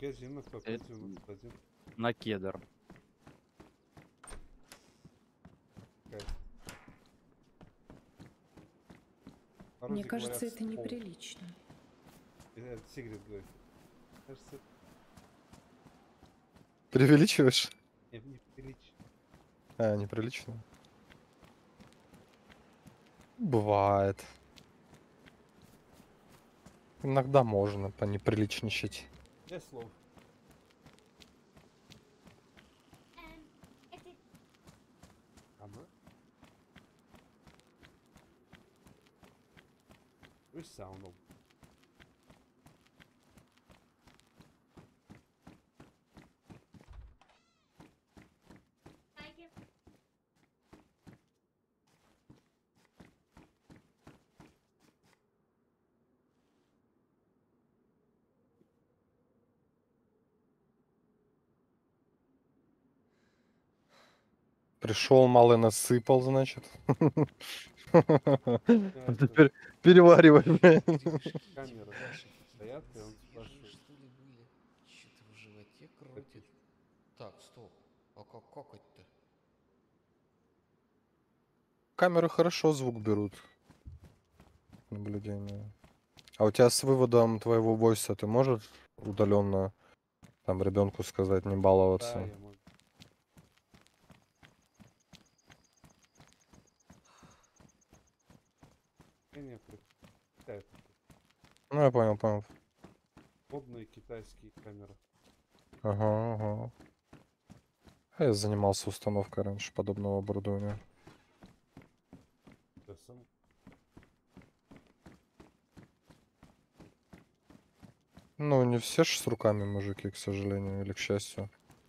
Магазин, какой Это магазин? на кедр. Какая? Мне Народе кажется, говорят, это стол. неприлично. Это Сигрид говорит. Кажется, Преувеличиваешь? это неприлично. А, неприлично. Бывает. Иногда можно понеприличничать. Дай слово. Ага. Вы саундом. Пришел, малый насыпал, значит. это- Теперь переваривай, блядь. Камеры стоят, и он Свежие, спрашивает. что ли, были? Что-то в животе крутит. Какие? Так, стоп. А как какать-то? Камеры хорошо звук берут. Наблюдение. А у тебя с выводом твоего войса ты можешь удаленно там ребенку сказать не Да, баловаться? я могу. Не, Китай. Ну, я понял, понял. Модные китайские камеры. Ага, ага. А я занимался установкой раньше подобного оборудования. Да, сам. Ну, не все ж с руками мужики, к сожалению, или к счастью.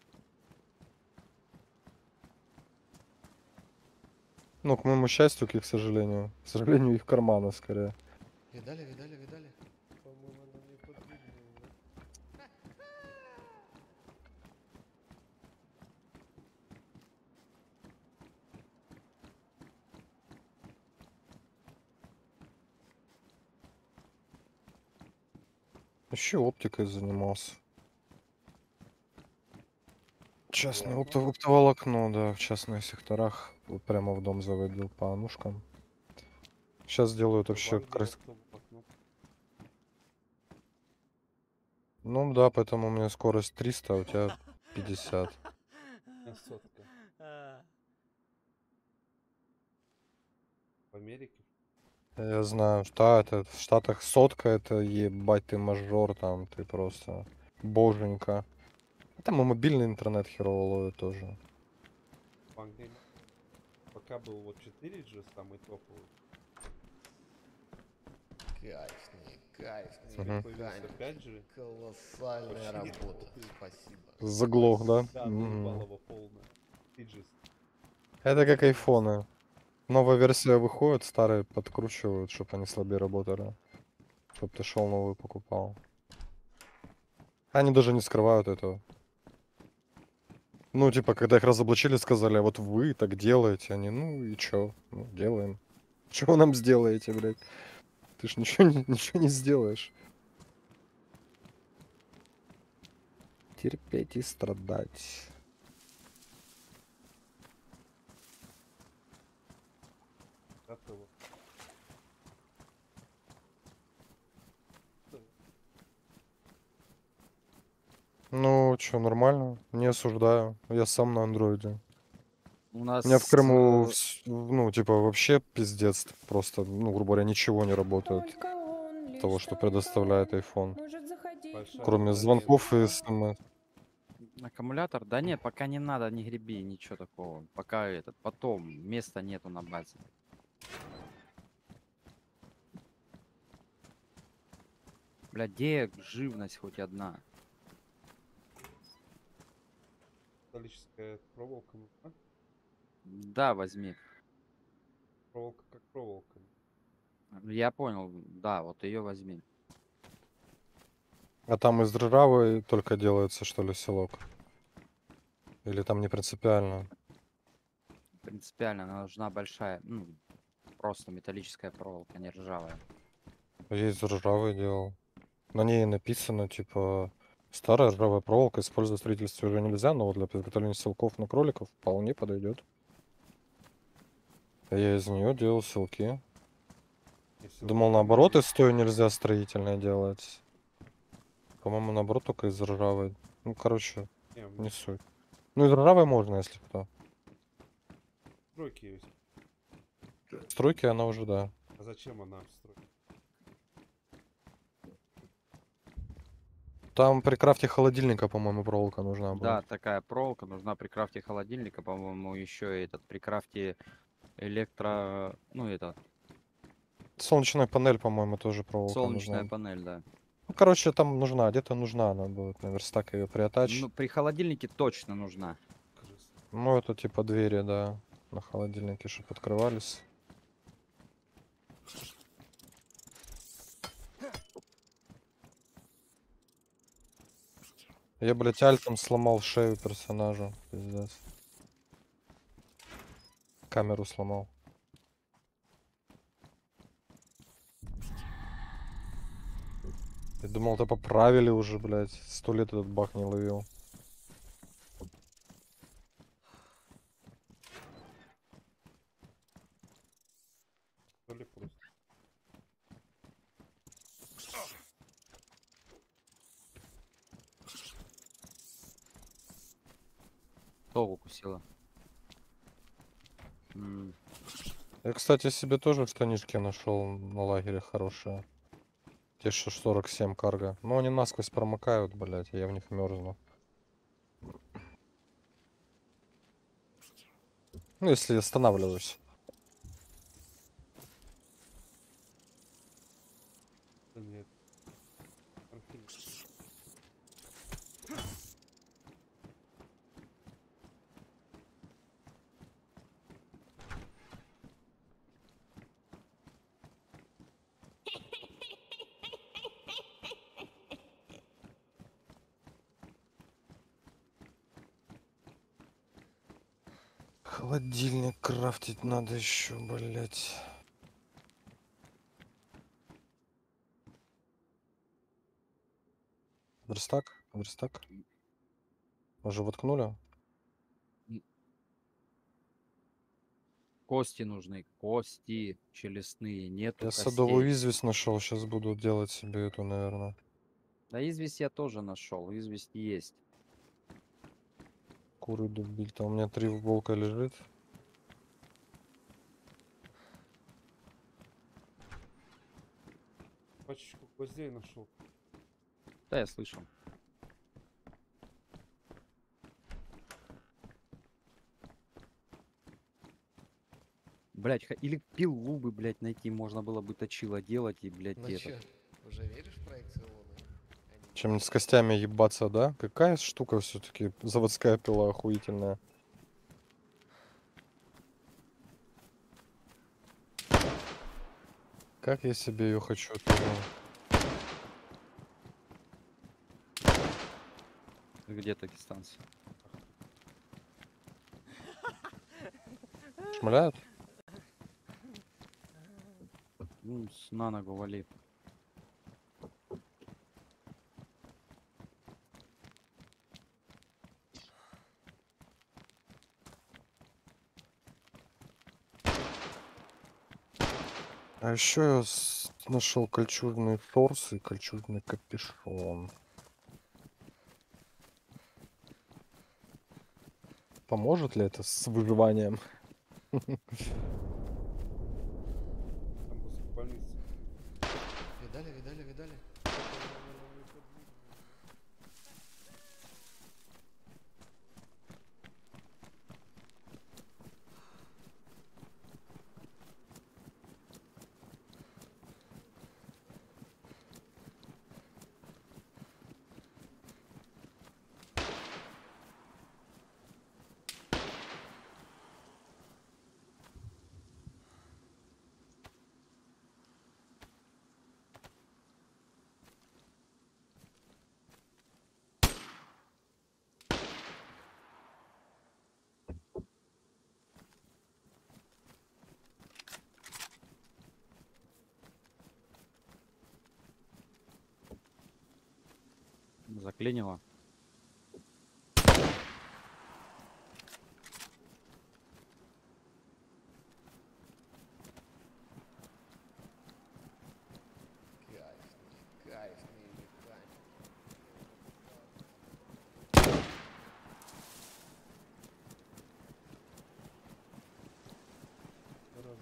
Ну, к моему счастью, к сожалению. К сожалению, их карманы скорее. Видали, видали, видали? По-моему, она не подвигнула. Еще оптикой занимался. Частное Волокно? оптоволокно, да, в частных секторах. Вот прямо в дом заводил по анушкам. Сейчас делают вообще Банк делал, кто в окно. Ну да, поэтому у меня скорость 300, а у тебя 50. Сотка. В Америке. Я знаю, что это в Штатах сотка, это ебать ты мажор, там ты просто боженька. Там и мобильный интернет херово ловит тоже. В Англии. Пока был вот 4G, самый топовый. Кайфные, кайфные. Мгм. Появился механики. 5G. Колоссальная Вообще не работа. работает. Спасибо. Заглох, да? Да, Мгм. наебалово полное. 3G. Это как айфоны. Новая версия выходит, старые подкручивают, чтобы они слабее работали. Чтоб ты шел новую покупал. Они даже не скрывают этого. Ну, типа, когда их разоблачили, сказали, а вот вы так делаете. Они, ну и чё? Ну, делаем. Чё вы нам сделаете, блядь? Ты ж ничего не сделаешь. Терпеть и страдать. Готово. Ну, чё, нормально. Не осуждаю. Я сам на андроиде. У У нас меня в Крыму, ну, типа, вообще пиздец. Просто, ну, грубо говоря, ничего не работает. Только он, лишь Того, что только предоставляет он iPhone. может заходить Большая в Кроме батарея. звонков и смс. аккумулятор? Да нет, пока не надо, не греби, ничего такого. Пока этот, потом, места нету на базе. Бля, где живность хоть одна? Металлическая проволока. А? Да, возьми. Проволока как проволока. Я понял, да, вот ее возьми. А там из ржавой только делается, что ли, селок? Или там не принципиально? Принципиально, она нужна большая, ну, просто металлическая проволока, не ржавая. Я из ржавой делал. На ней написано, типа, Старая ржавая проволока использовать в строительстве уже нельзя, но вот для приготовления силков на кроликов вполне подойдет. Я из нее делал силки. Если Думал, вот наоборот, камень из той нельзя строительное делать. По-моему, наоборот, только из ржавой. Ну, короче, есть, не, у меня не суть. Ну, из ржавой можно, если кто. стройки есть. Стройки она уже, да. А зачем она в стройке? Там при крафте холодильника, по-моему, проволока нужна Да, будет. такая проволока нужна при крафте холодильника, по-моему, еще и этот при крафте электро, ну это Солнечная панель, по-моему, тоже проволока солнечная нужна. панель, да. Ну, короче, там нужна, где-то нужна она будет. На верстак ее приотачить. Ну, при холодильнике точно нужна. Крыса. Ну, это типа двери, да, на холодильнике, чтобы открывались. Я, блядь, альтом сломал шею персонажу. Пиздец. Камеру сломал. Я думал, это поправили уже, блядь. 100 лет этот баг не ловил. То ли просто. Кто укусила? М, Я, кстати, себе тоже штанишки нашел на лагере хорошие. Те, что 47 карго. Но они насквозь промокают, блядь, я в них мерзну. Ну, если останавливаюсь. Да нет. Конфликт. Холодильник крафтить надо еще, блядь. Верстак? Верстак? Уже воткнули? Кости нужны, кости челюстные, нету Я костей. садовую известь нашел, сейчас буду делать себе эту, наверное. Да известь я тоже нашел, известь есть. Куры дубиль. Там у меня 3 волка лежит. Пачечку гвоздей нашел. Да, я слышал. Блять, или пилу бы, блять, найти, можно было бы точило делать и, блять, Ну это. чё, уже веришь в проекционы? Они Чем с костями ебаться, да? Какая штука все-таки заводская пила охуительная. Как я себе ее хочу тоже. Где Дагестанцы? Шмаляют? Ну, на ногу вали. А еще я нашел кольчужный торс и кольчужный капюшон. Поможет ли это с выживанием? Там после больницы. Видали, видали, видали? Заклинило. Кайфные механики. Раз.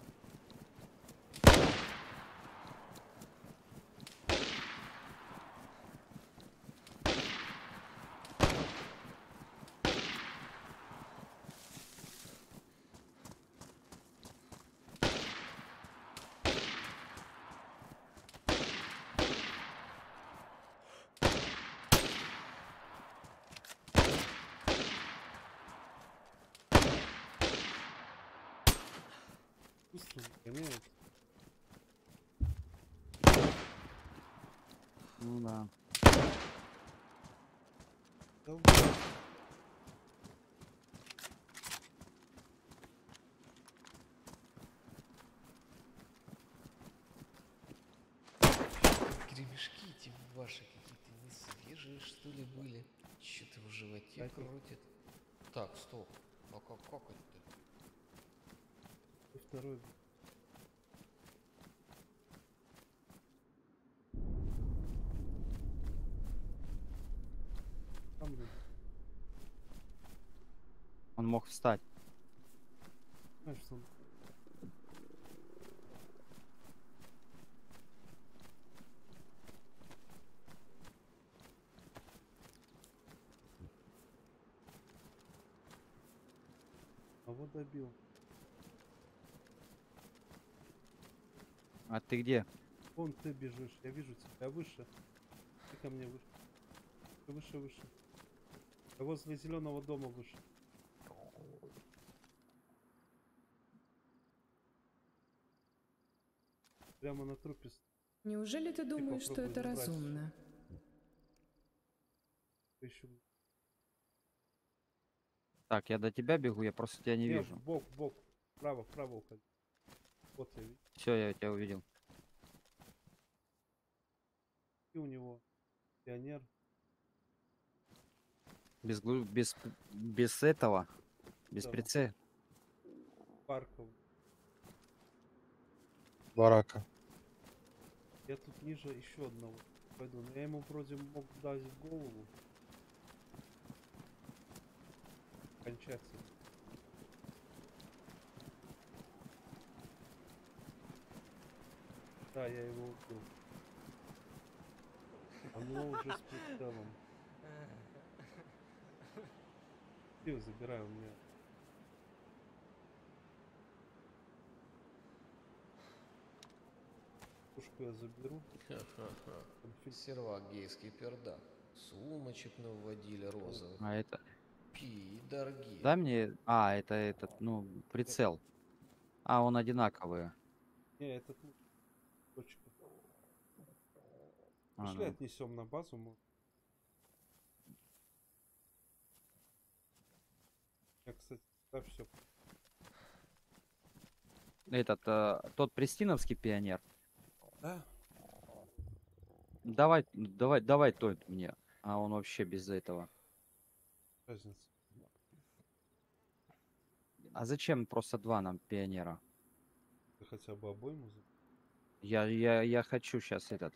Быстро гоняет. Ну да. Да, Гремешки эти ваши какие-то не свежие, что ли, были? Что-то в животе Так. крутит. Так, стоп. А как это? и второй. Там же, Он мог встать. знаешь, что он а вот добил. А ты где? Вон ты бежишь, я вижу тебя выше. Ты ко мне выше. Ты выше, выше. Я возле зеленого дома выше. Прямо на трупе. Неужели ты думаешь, что попробуй это забрать. разумно? Еще. Так, я до тебя бегу, я просто тебя не Не, вижу. в бок, в бок. Вправо, вправо уходи. Вот я вижу. Все, я тебя увидел. И у него пионер. Без этого. Без Да. прицела. Парков. Барака. Я тут ниже еще одного пойду. Но я ему вроде мог дать в голову. Окончательно. Да, я его убил. Оно уже с прицелом. Пиво забираю у меня. Пушку я заберу. Ха-ха-ха. Конфиг. Сервак гейский пердак. Сумочек наводили розовых. А это... Пидорги. Дай мне... А, это этот, ну, прицел. А, он одинаковый. Не, этот точка. А, Пошли ну. отнесем на базу. Я, кстати, да, все. Этот, тот престиновский пионер. Да? Давай тот мне. А он вообще без этого. Разница. А зачем просто два нам пионера? Ты хотя бы обойму Я хочу сейчас этот.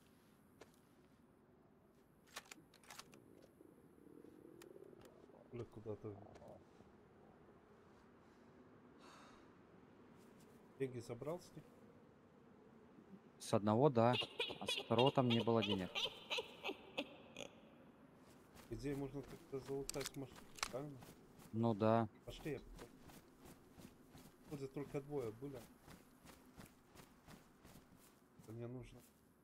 или куда-то. Деньги забрал с них? С одного, да. А с второго там не было денег. Идея можно как-то залутать машину, правильно? Ну да. Пошли, я покажу. Вроде только двое были. Мне нужно.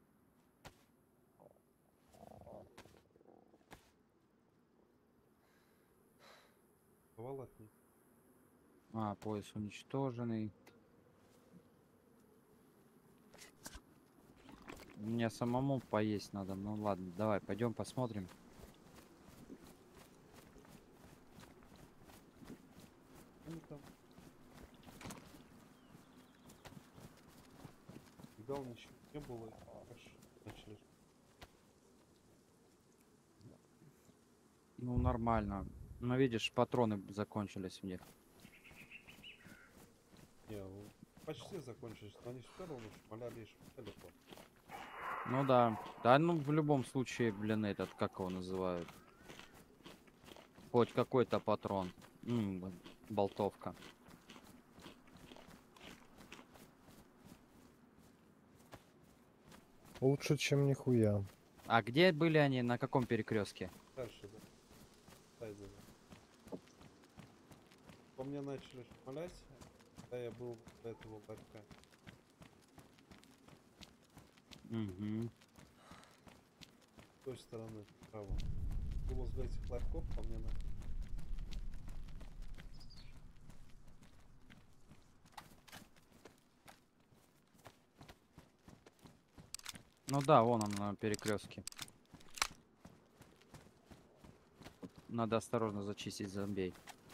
Ствол от них. А, пояс уничтоженный. Мне самому поесть надо. Ну ладно, давай, пойдем посмотрим. Они там. Видал, ничего не было. Аж начали. Ну, нормально. Но видишь, патроны закончились у них. Не, ну, почти закончились, но они все равно шмаляли и шмаляли. Ну да. Да, ну в любом случае, блин, этот, как его называют? Хоть какой-то патрон. Болтовка. Лучше, чем нихуя. А где были они? На каком перекрестке? Дальше, да. Тайзер. По мне начали шмалять, когда я был до этого ларька. Угу. С той стороны, справа. И возле этих ларьков по мне начали. Ну да, вон он на перекрестке. Надо осторожно зачистить зомбей.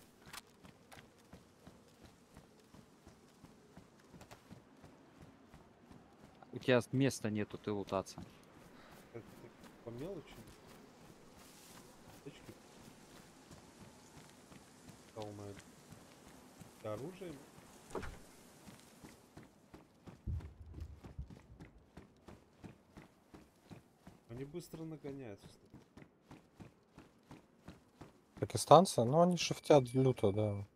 У тебя места нету, ты лутаться. Как-то по мелочи. Точки. Стал на это. И оружием. Они быстро нагоняются. Пакистанцы? Ну, они шифтят люто, да.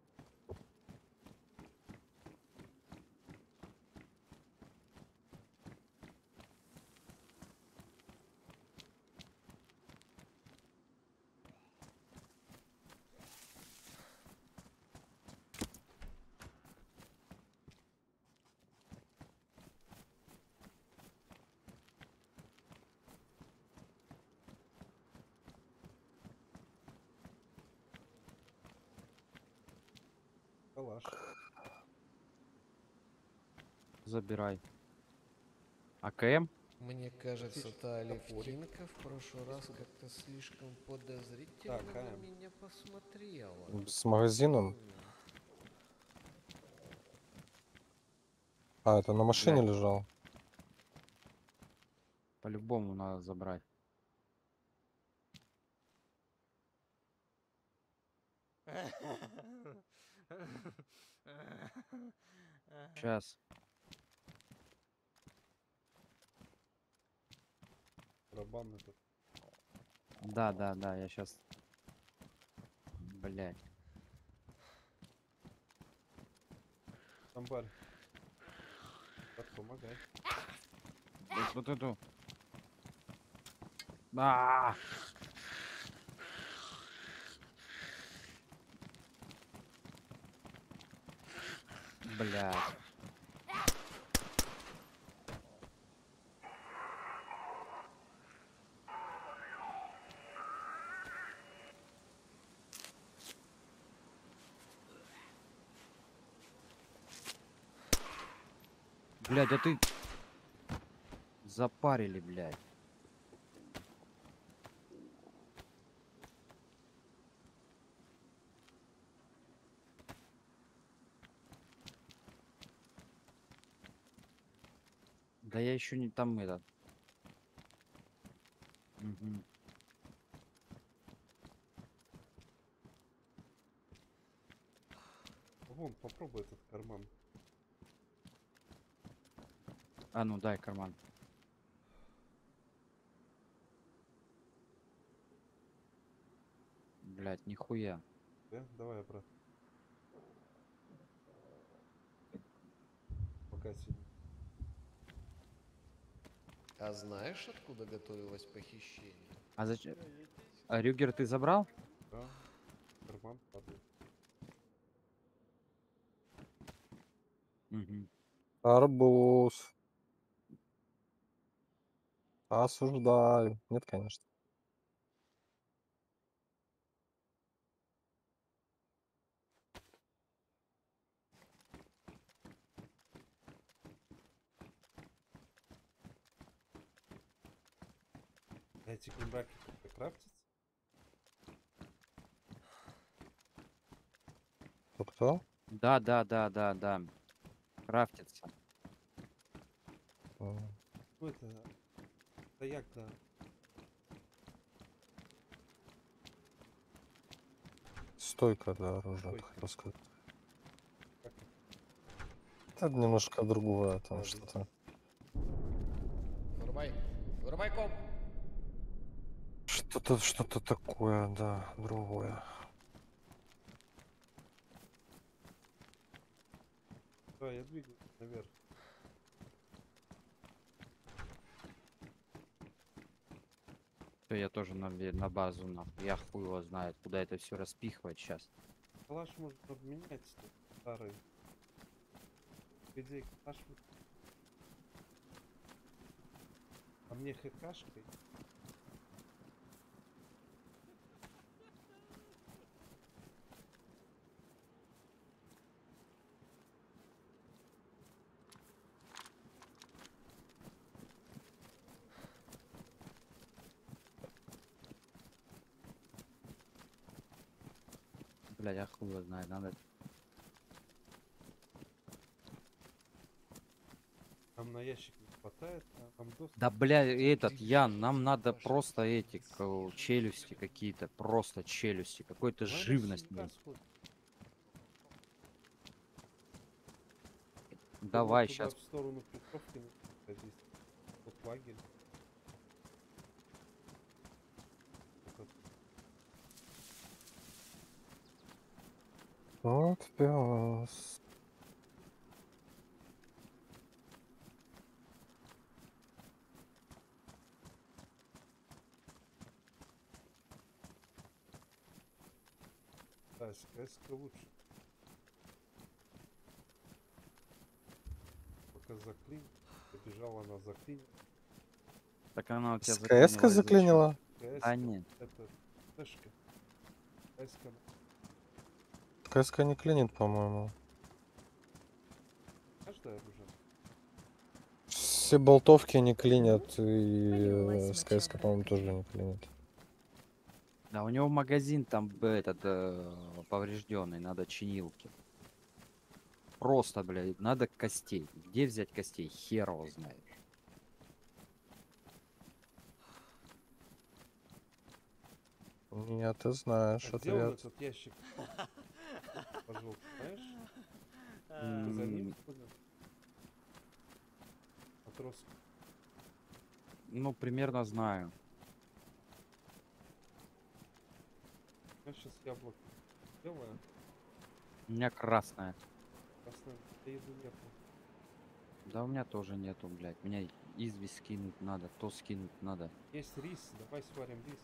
Калаш. Забирай. АКМ? Мне кажется, Отлично. та Топорик. Алевтинка в прошлый раз как-то слишком подозрительно Так, на АМ. меня посмотрела. С магазином. А, это на машине Блядь. лежал. По-любому надо забрать. Сейчас. Барабан этот. Да, да, да, я сейчас. Блять. Амбарь. Так, помогай. Вот эту. А! Блять. Блять, а ты запарили, блядь. Да я еще не там этот. Мгм. Вон, попробуй этот карман. А ну дай карман. Блять, нихуя. Да? Давай обратно. Пока сидим. А знаешь, откуда готовилось похищение? А зачем? А Рюгер ты забрал? Да. Карман падает. Угу. Арбуз. Осуждаю. Нет, конечно. А эти гумраки как-то крафтятся? Кто? Да, да, да, да, да. Крафтится. М. Ну это... Да як, да. Стойка, да, оружие, Стойка. хотел сказать. Как Это немножко другое, там Да, что-то. Вырубай. Вырубай комп. Что-то такое, да, другое. Да, я двигаюсь наверх. Всё, я тоже на базу, нахуй. Я хуй его знает, куда это все распихивать сейчас. Калаш можно обменять старый. По идее, калаш... А мне хкшкой? Блядь, я хуй его знает, надо. Нам на ящик не хватает, а нам доступ. Да, бля, этот, Ты Ян, чё, нам надо Паша, просто ты эти не слышишь, челюсти что ли? какие-то, просто челюсти, какой-то Давай на живность. синька блядь. сходим. Давай, Туда сейчас. в сторону Петровки, а здесь вот лагерь. Вот это. Вот пес. Да, СКС лучше. Пока заклин. Побежала она заклин. Так она у тебя СКС-ка заклинила, заклинила? СКС Да нет. это флешка. СКС СКС-ка не клинит, по-моему. каждое оружие. Все болтовки не клинят, и Полилась СКС-ка, моча по-моему, в тоже раковине. не клинит. Да, у него магазин там этот поврежденный, надо чинилки. Просто, блядь, надо костей. Где взять костей? Хер его знает. Нет, ты знаешь А где он ответ. этот ящик? Пожалуйста, знаешь? Ты за ним М, сходил? Матрос. Ну, примерно знаю. Я сейчас яблоко делаю. У меня красная. Красное еду нету. Да у меня тоже нету, блядь. Меня известь скинуть надо, то скинуть надо. Есть рис, давай сварим рис.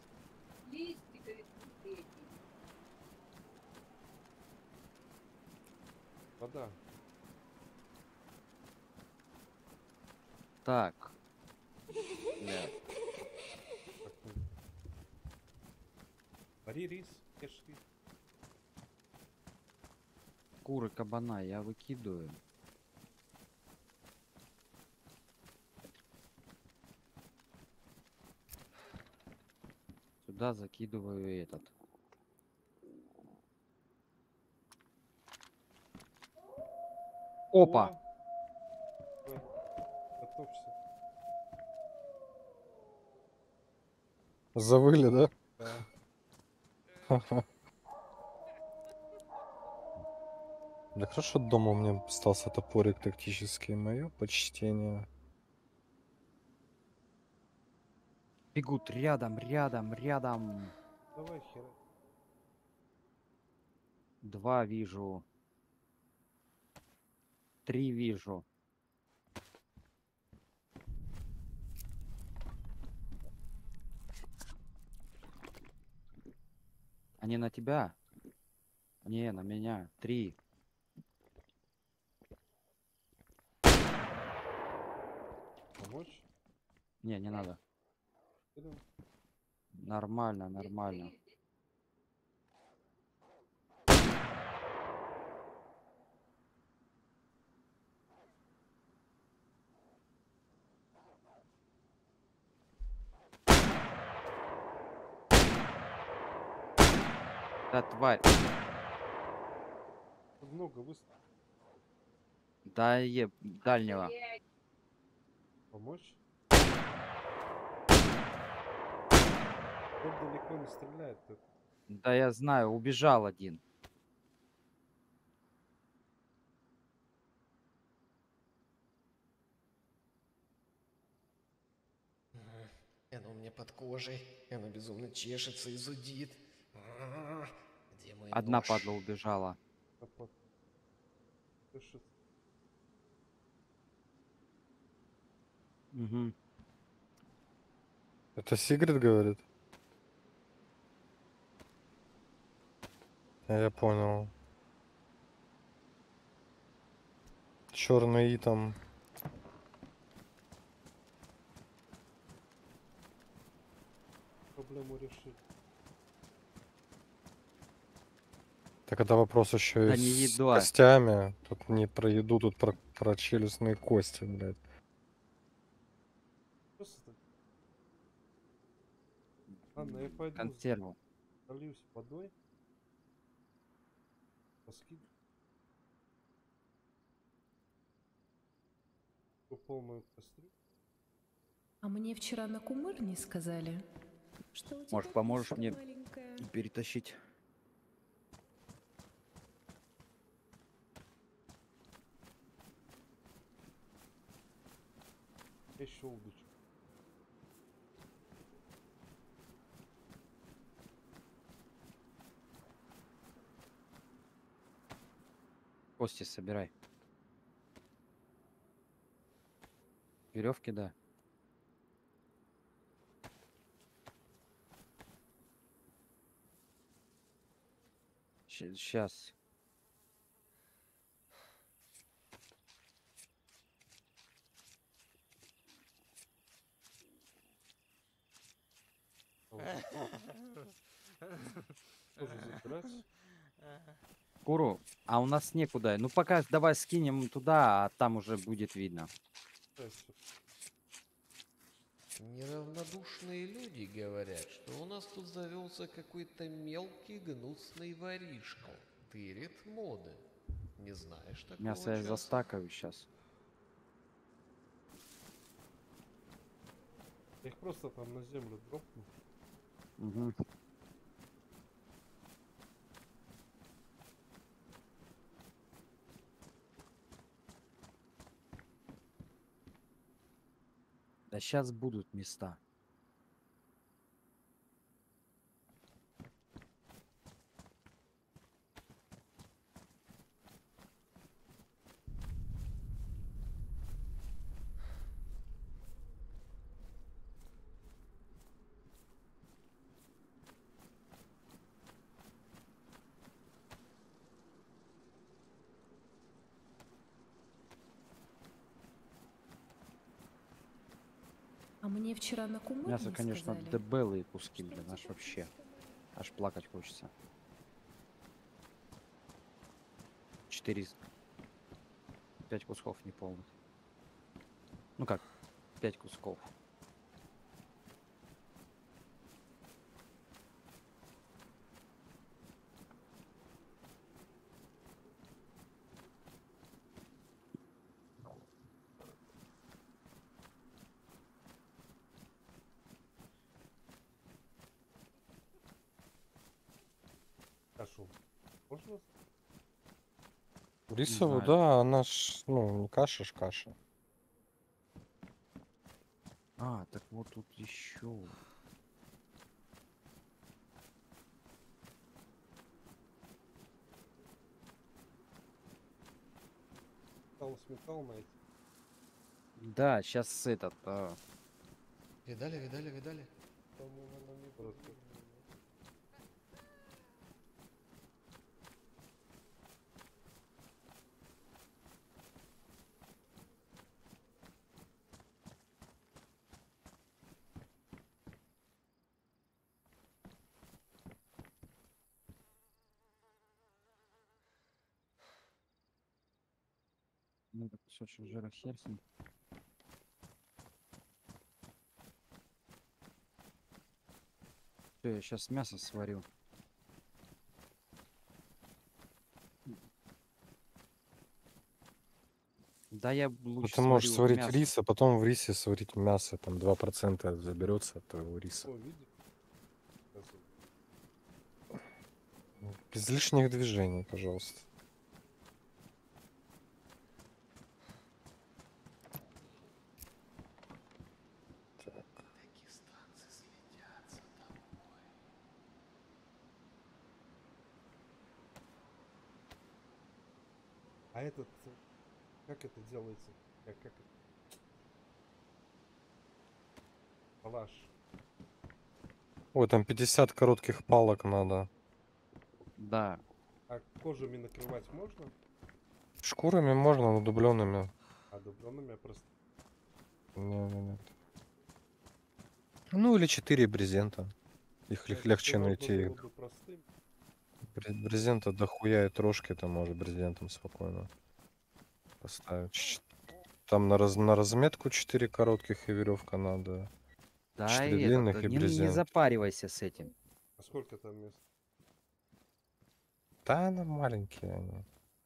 Вода. Так. Блядь. Как мы- Вари рис, ешь рис. Куры кабана я выкидываю. Сюда закидываю этот. Опа! О! Ой, готовься. Завыли, да? Да. Да хорошо, дома у меня остался топорик тактический. Мое почтение. Бегут рядом, рядом, рядом. Давай хера. 2 вижу. 3 вижу. Они на тебя? Не, на меня. 3. Помочь? Не, не надо. Идем. Нормально, нормально. Да, тварь. Много выстрелов. Да, дальнего. Помочь? Он далеко не стреляет. Тут Да я знаю, убежал один. И оно у меня под кожей. И оно безумно чешется и зудит. Где мой Одна нож? падла убежала. Капот. Слышит. Мгм. Это Сигрид говорит? Я понял. Черный И там. Проблему решили. Так это вопрос еще Да и не с еда. костями. Тут не про еду, тут про челюстные кости, блядь. Просто так. Ладно, я пойду Консерву. зальюсь водой. Поскидываю. Полную кастрюлю. А мне вчера на кумырне сказали, что у тебя Может, поможешь писька мне маленькая. перетащить? Еще удочку. Кости собирай. Веревки, да. Сейчас. Тоже забирать. Куру, а у нас некуда. Ну пока давай скинем туда, а там уже будет видно. Дальше. Неравнодушные люди говорят, что у нас тут завелся какой-то мелкий гнусный воришка. Тырит моды. Не знаешь такого Мясо я часа? застакаю сейчас. Я их просто там на землю дропну. Угу. Да сейчас будут места. А мне вчера на кумырне Мясо, конечно, сказали, дебелые куски, что у блин, аж тебя вообще. писька маленькая. Аж плакать хочется. 4, 5 кусков неполных. Ну как, 5 кусков. Кашу. Можно? Рисовую, знаю. да, она ж, ну, не каша ж каша. А, так вот тут еще. Металл найти. Да, сейчас этот. Видали, видали, видали? Там, наверное, не брат. Надо кусочек жира херсин. Все, я сейчас мясо сварю. Да я Ну, лучше ты можешь сварю сварить мясо. рис, а потом в рисе сварить мясо. Там 2% заберется от твоего риса. О, видишь? Оказывается. Без лишних движений, пожалуйста. Дагестанцы следятся тобой. А этот, как это делается? Как это? Палаш. Ой, там 50 коротких палок надо. Да. А кожами накрывать можно? Шкурами можно, но дубленными. А дубленными я просто... Не. Ну или 4 брезента. Их Если легче можно найти. было бы простым. Брезента дохуя и трошки, там может брезентом спокойно поставить. Там на разметку 4 коротких и веревка надо. Да, 4 и длинных и не брезент. запаривайся с этим. А сколько там мест? Да, она маленькие они.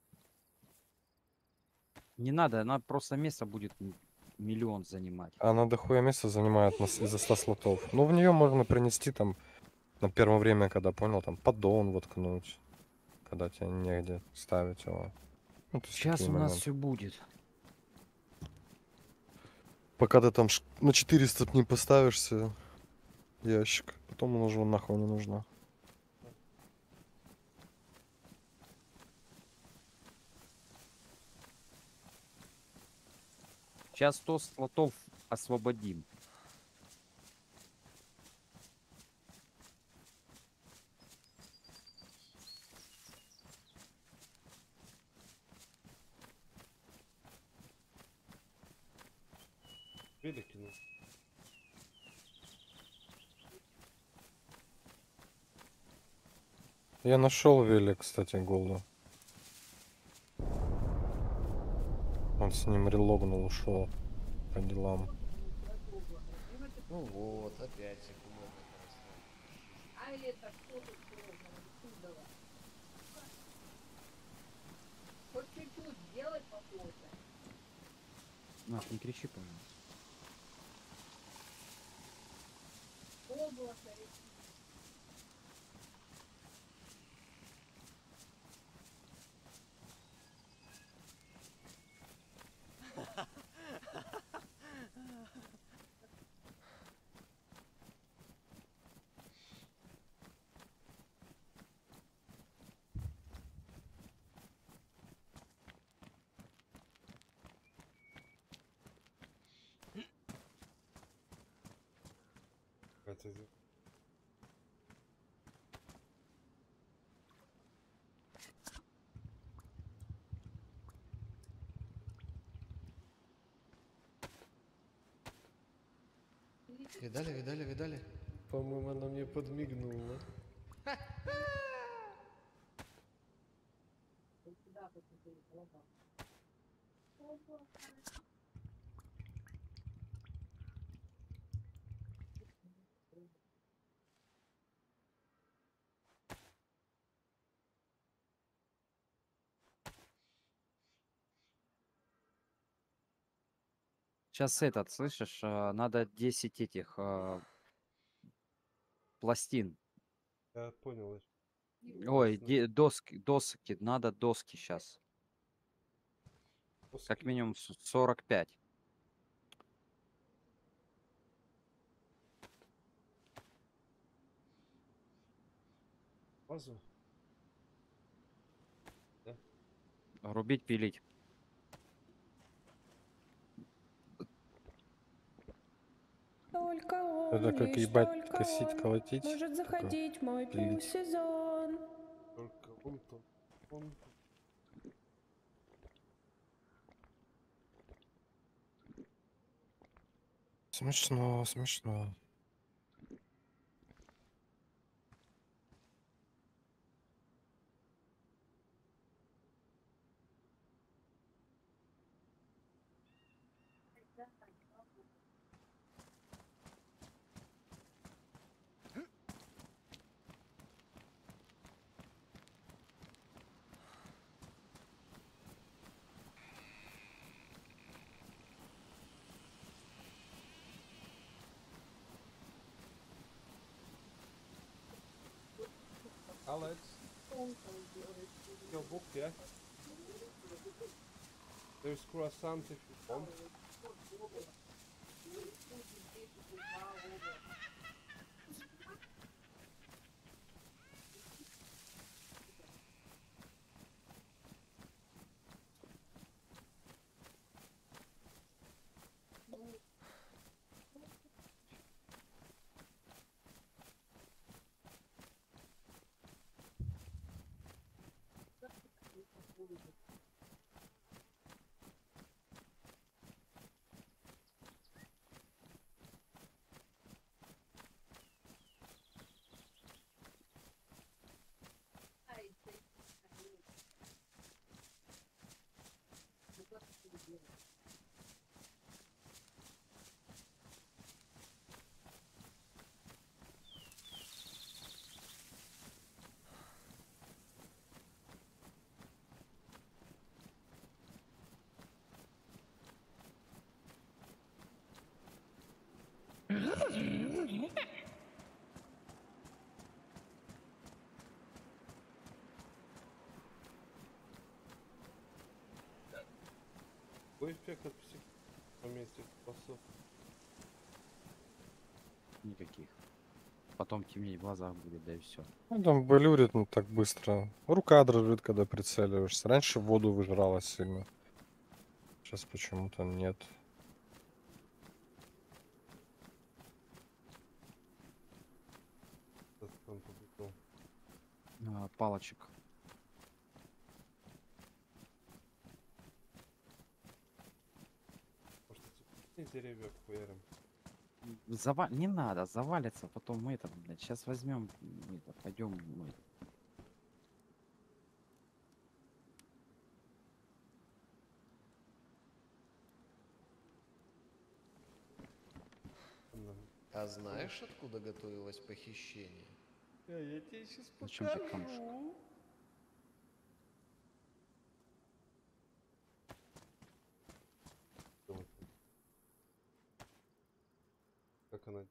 Не надо, она просто место будет миллион занимать. Она дохуя места занимает из-за 100 слотов. Ну, в нее можно принести там на первое время, когда понял, там поддон воткнуть. Когда тебе негде ставить его. Ну, то есть Сейчас такие у нас моменты. все будет. Пока ты там на 400 не поставишься ящик, потом он уже нахуй не нужно. Сейчас 100 слотов освободим. Велики, ну. Я нашел велик, кстати, голду. Он с ним релогнул, ушел по делам. Ну вот, опять аккумулятор растет. А это что тут сложного, Чудово? Хоть чуть-чуть сделай похоже. Маш, не кричи, пожалуйста. Облако. Хотя... Видали? По-моему, она мне подмигнула. Сейчас этот, слышишь, надо 10 этих пластин. Я понял. Ой, Ясно. доски, надо доски сейчас. Как Доски. минимум 45. Базу. Рубить, пилить. Только Это он, как лишь ебать, только косить, он колотить. может только заходить в мой пилить. сезон. Только он-то. Он. Смешно. Алекс. Your book, yeah? There's croissant if you want. Какой эффект от псих вместе способ? Никаких. Потом темнеть в глазах будет, да и все. Ну, там блюрит ну, так быстро. Рука дрожит, когда прицеливаешься. Раньше воду выжрала сильно. Сейчас почему-то нет. Палочек. Может, эти деревья хуярим? Не надо, завалится, потом мы это, блядь, сейчас возьмем, пойдем, мы. А знаешь, откуда готовилось похищение? А я тебе сейчас Зачем тебе камушек? покажу. Как она?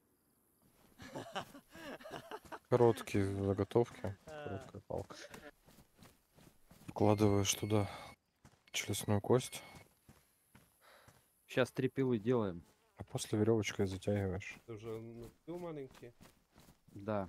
Короткие заготовки. Короткая палка. Вкладываешь туда челюстную кость, Сейчас 3 пилы делаем. а после веревочкой затягиваешь. Ты уже напил маленький? Да.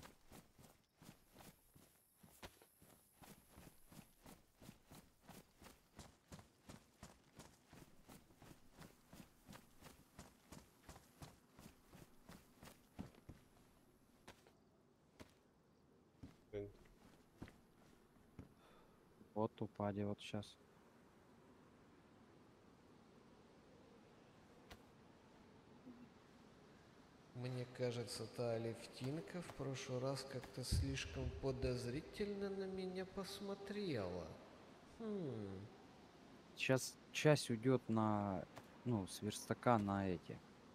Блин. Вот упади, вот сейчас. Мне кажется, та Алевтинка в прошлый раз как-то слишком подозрительно на меня посмотрела. Сейчас часть уйдет на, ну, с верстака на эти.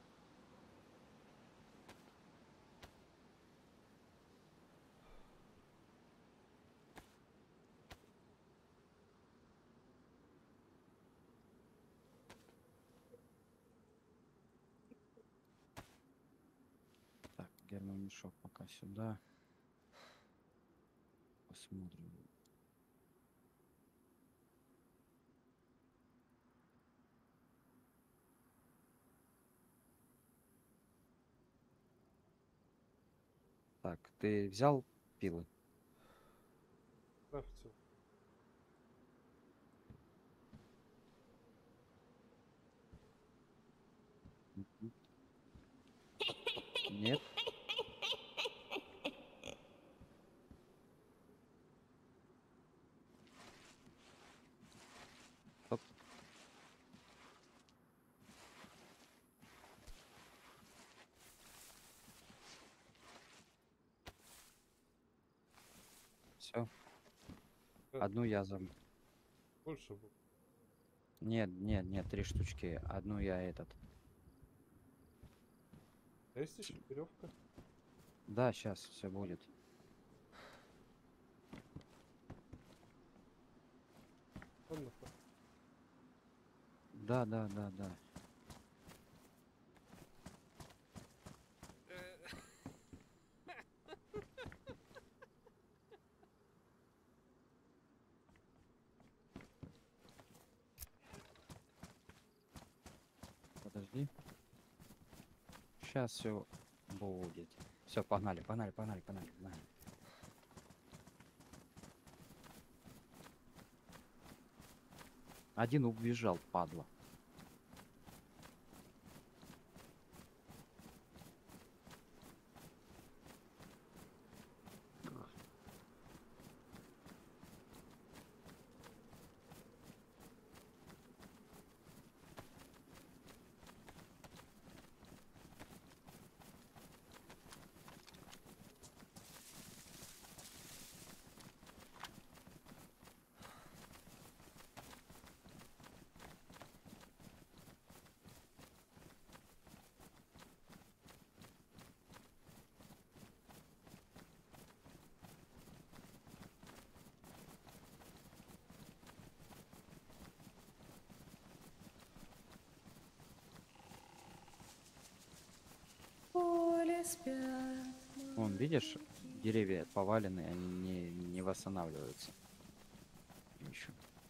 Так, гермомешок пока сюда. Посмотрим. Так, ты взял пилы? Крафтил. Мгм. Нет? Оп. Все. Одну я забыл. Больше будет. Нет, нет, нет, 3 штучки. Одну я этот. А есть еще веревка? Да, сейчас все будет. Ладно, Да, да, да, да. Сейчас все будет. Все, погнали, погнали, погнали, погнали, погнали. Один убежал, падла. Поле спят. Вон, видишь, деревья повалены, они не восстанавливаются. Еще.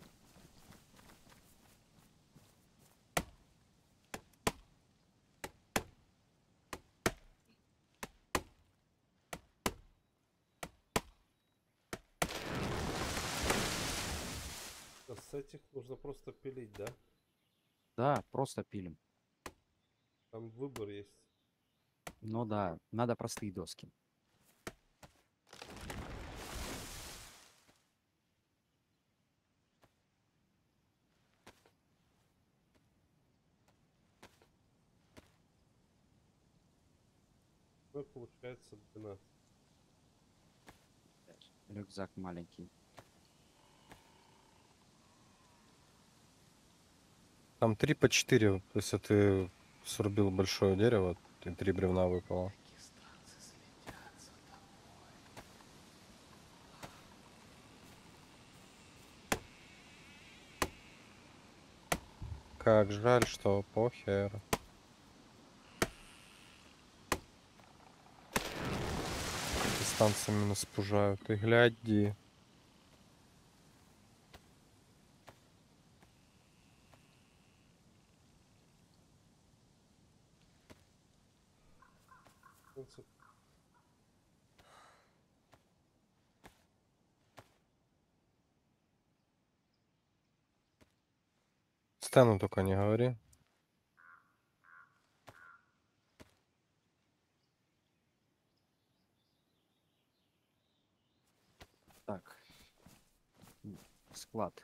А с этих нужно просто пилить, да? Да, просто пилим. Там выбор есть. Ну да, надо простые доски. Ну, получается 12. Рюкзак маленький. Там 3 по 4. Если ты срубил большое дерево, ты 3 бревна выпало. Регистрации следят за тобой. Как жаль, что похер. Дистанциями нас пужают. Ты гляди. В принципе, Стэну только не говори. Так. Склад.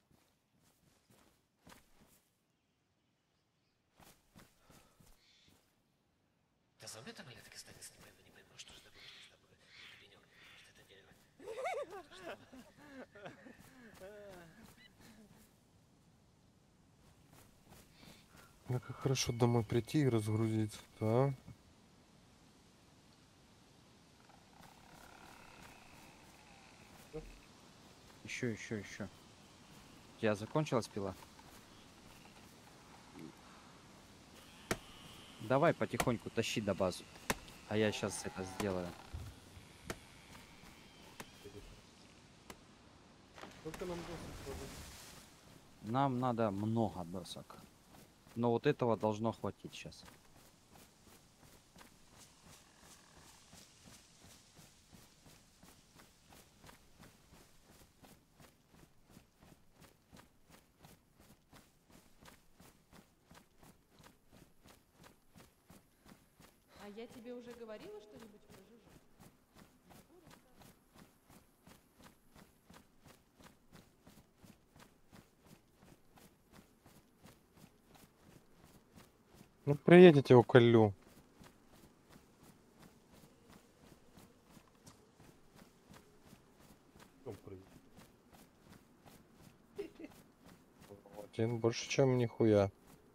Да заметно, бля, так и станет, не пойму, что же такое, пенек, что это дерево. Ну как хорошо домой прийти и разгрузиться, да? Еще, еще, еще. У тебя закончилась пила? Давай потихоньку тащи до базы. А я сейчас это сделаю. сколько нам досок надо? Нам надо много досок. Но вот этого должно хватить сейчас. А я тебе уже говорила что-нибудь про Жижу? Ну приедете, уколю. Чем прыгать? Один больше, чем нихуя.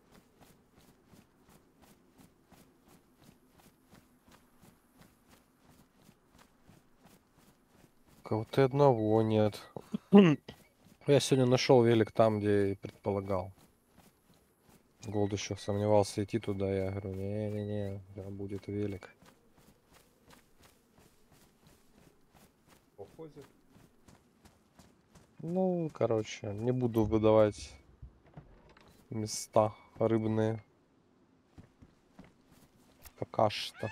Кого-то одного нет. Я сегодня нашел велик там, где и предполагал. Голд еще сомневался идти туда. Я говорю, не-не-не, будет велик. В походе? Ну, короче, не буду выдавать места рыбные. Пока что.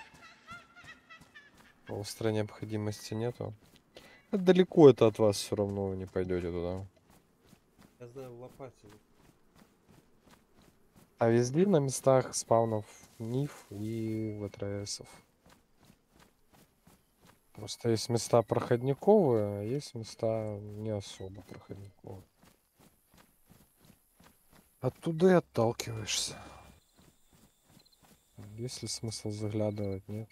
Острой необходимости нету. Далеко это от вас все равно, вы не пойдете туда. Я знаю, в Лопате. А везде на местах спаунов НИФ и ВТРСов. Просто есть места проходниковые, а есть места не особо проходниковые. Оттуда и отталкиваешься. Есть ли смысл заглядывать? Нет.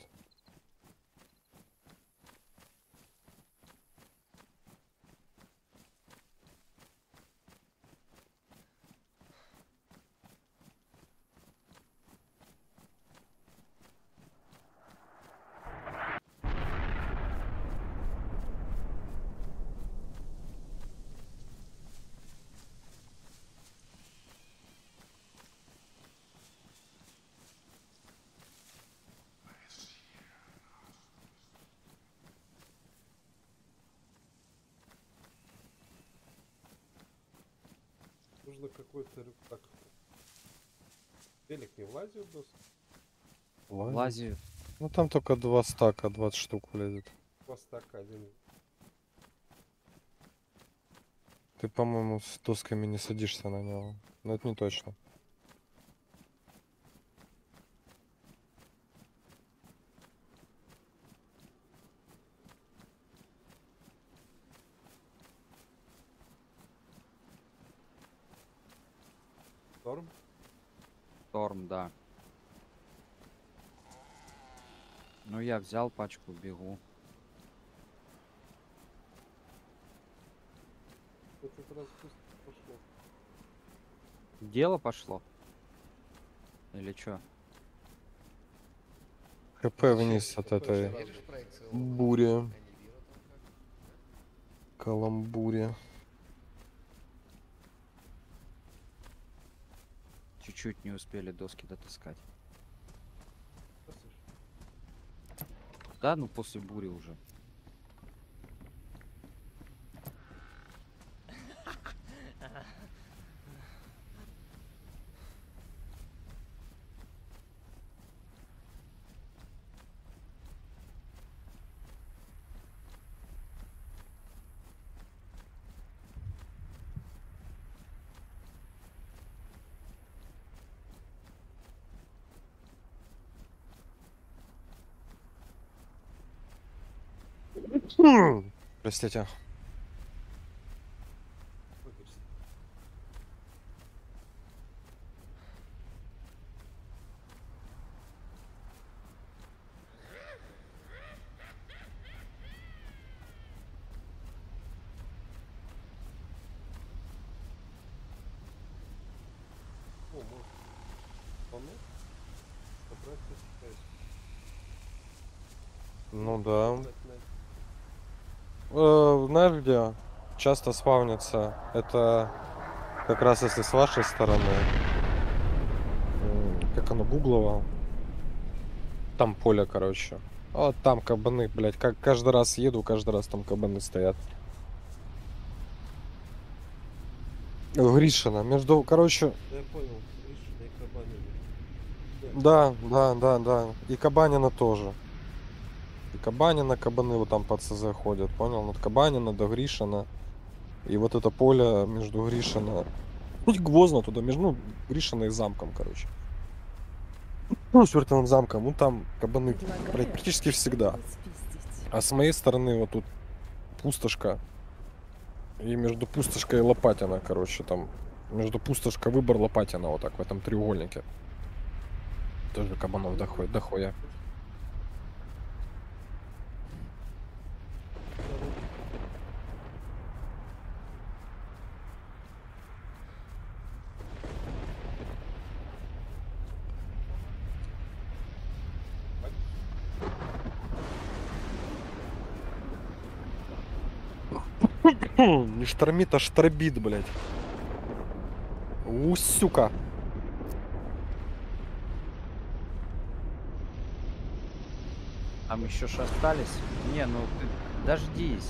Нужно какой-то рюкзак. Велик не влазит в доску? Лазию. Ну там только 2 стака, 20 штук влезет. Два стака, один. Ты, по-моему, с досками не садишься на него. Но это не точно. Торм? Торм, да. Ну, я взял пачку, бегу. В этот раз быстро пошло. Дело пошло? Или чё? ХП вниз от этой Веришь в проект целого? бури, А не вера там как? каламбуре. Чуть-чуть не успели доски дотаскать. Да, ну после бури уже. Простите. Выгрузить. О, может, помочь? Собрать и считать. Ну да. Собрать на- Знаешь где часто спавнится? Это как раз если с вашей стороны. Как оно, Гуглово? Там поле, короче. Вот там кабаны, блядь. Как каждый раз еду, каждый раз там кабаны стоят. Гришина. Между, короче, Да я понял, Гришина и Кабанина. да. И Кабанина тоже. И Кабанина, кабаны вот там под ЦЗ ходят, понял? От Кабанина до Гришина. И вот это поле между Гришина... Ну, Гвоздно туда, между, ну, Гришина и замком, короче. Ну, с Вертовым замком, ну там кабаны, блядь, практически всегда. А с моей стороны вот тут пустошка. И между пустошкой и Лопатино, короче, там... Между пустошка, Выбор, Лопатино, вот так, в этом треугольнике. Тоже кабанов дохуя. Не штормит, а штробит, блядь. Сука. Там еще ж остались. Не, ну ты дождись.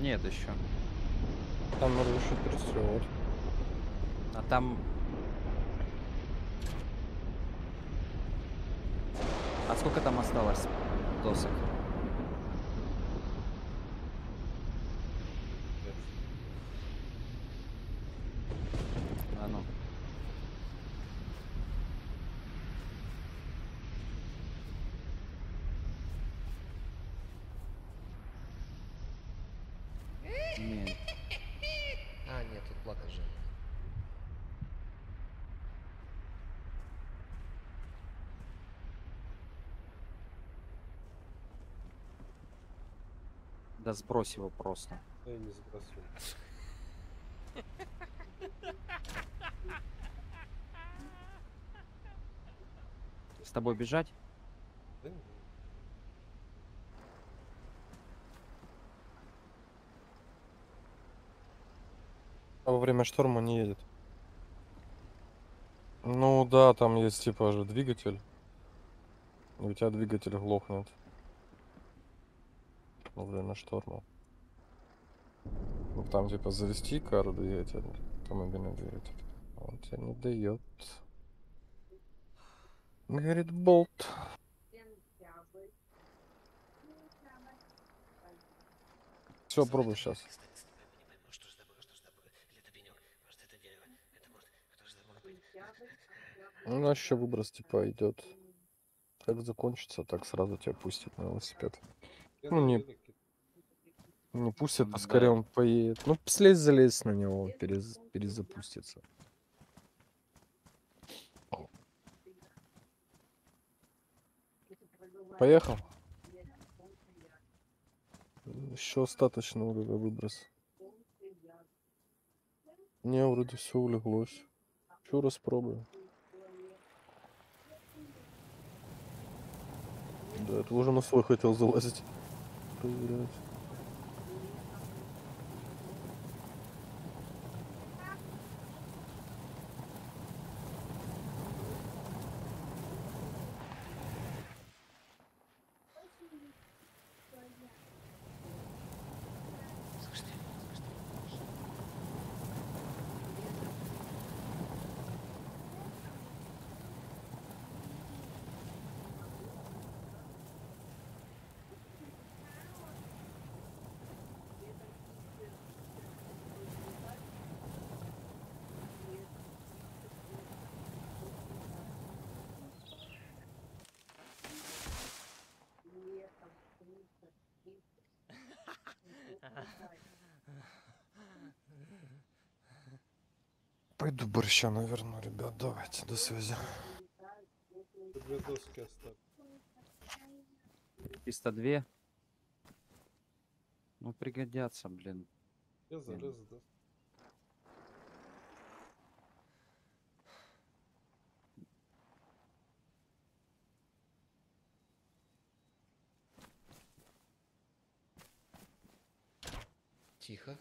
Нет, еще. Там разрешить перестрелок. А там... А сколько там осталось досок? А ну. Нет. А, нет, тут плакать же. Да сбрось его просто. Я не сбрасываю. С тобой бежать? Да нет. А во время шторма не едет. Ну да, там есть типа же двигатель. И у тебя двигатель глохнет во время шторма. Ну там типа завести кару двигатель, автомобильный двигатель. А он тебе не дает. Говорит, болт. Все, пробуй сейчас. Ну, у нас еще выброс типа идет. Как закончится, так сразу тебя пустят на велосипед. Я Ну, на не, велике. не пустят, а Да. скорее он поедет. Ну, залезь на него, перезапустится. Поехал. Еще остаточно выброс. Не, вроде все улеглось. Еще раз пробую. Да, это уже на свой хотел залазить. Проверять. Пойду борща наверну, ребят. Давайте, до связи. 2 доски остались. 302. Ну, пригодятся, блин. Я залез в доску. Тихо.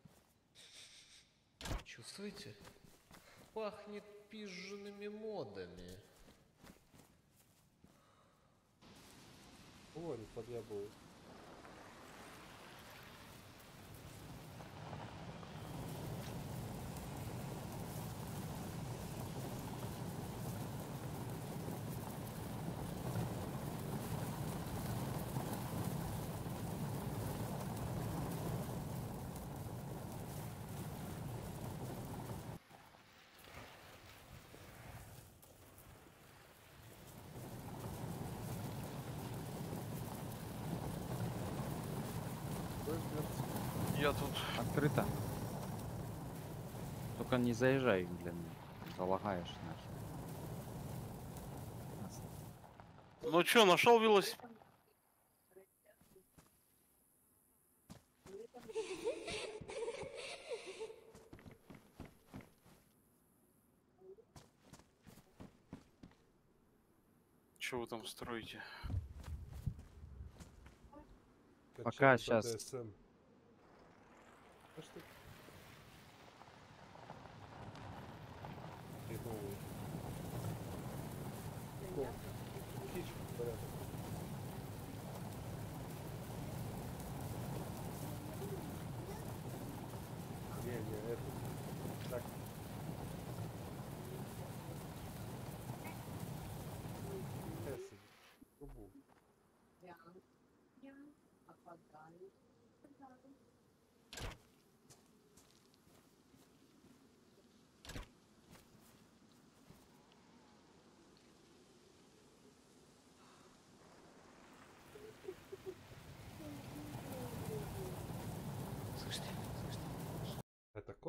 Чувствуете? Пахнет пизженными модами. Говорю, подъябываю. Я тут. Открыто. Только не заезжай, блин. Залагаешь нахер. Ну чё, нашел велосипед? Чё вы там строите? Пока Качаю щас. БДСМ. А что? Хреновый. О, птичка, порядок.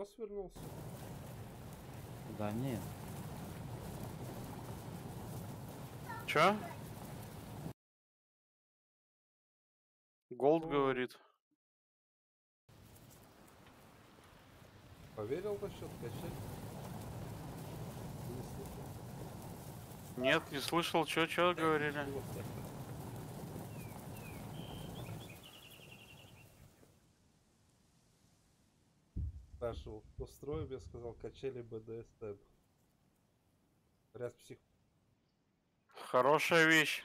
Босс вернулся? Да нет. Чё? Голд О. говорит. Поверил насчет качать? Не слышал. Нет, не слышал, чё говорили. Вот так. Спрашивал, устроим, я сказал, качели БДСМ. Ряд псих. Хорошая вещь.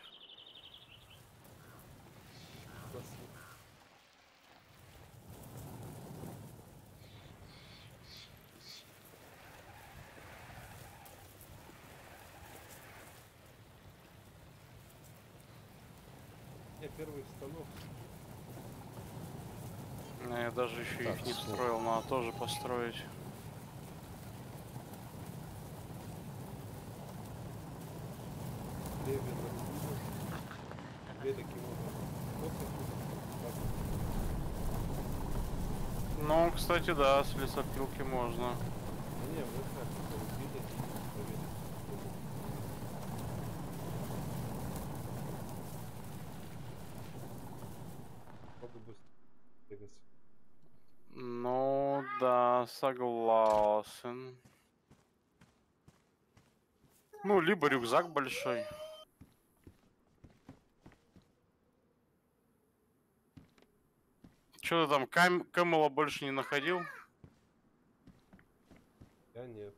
Не, первый станок. Я даже еще Так, их не стоп. строил, надо тоже построить. Левин разминус. Велики можно. Вот Ну, кстати, да, с лесопилки можно. не, мы так, убили и проверили. Надо быстро бегать. Ну, да, согласен. Ну, либо рюкзак большой. Что ты там, Кэмела больше не находил? Я нет.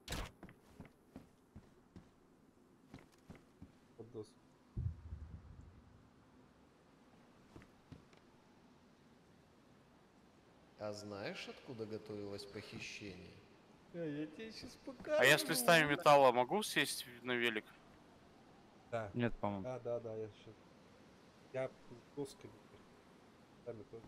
Подос. А знаешь, откуда готовилось похищение? Я тебе сейчас покажу. А я с листами металла могу сесть на велик? Да. Нет, по-моему. Да, я сейчас. Я с досками. Сами тоже.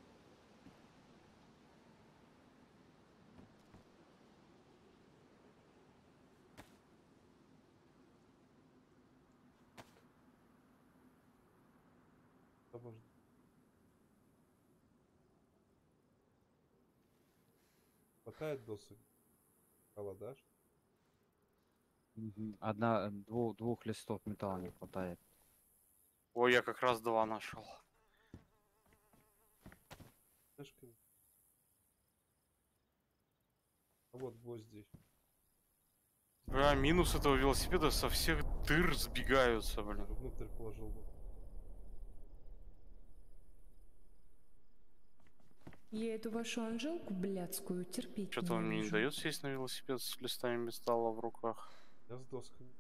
Что можно? Хватает досок? Холодаш? Двух листов металла не хватает. Ой, я как раз 2 нашел. Флешками? А вот гвозди. Бля, минус этого велосипеда, со всех дыр сбегаются, блин. Внутрь положил бы. Я эту вашу Анжелку блядскую терпеть Что-то он мне не ненавижу. дает сесть на велосипед с листами металла в руках. Я с досками.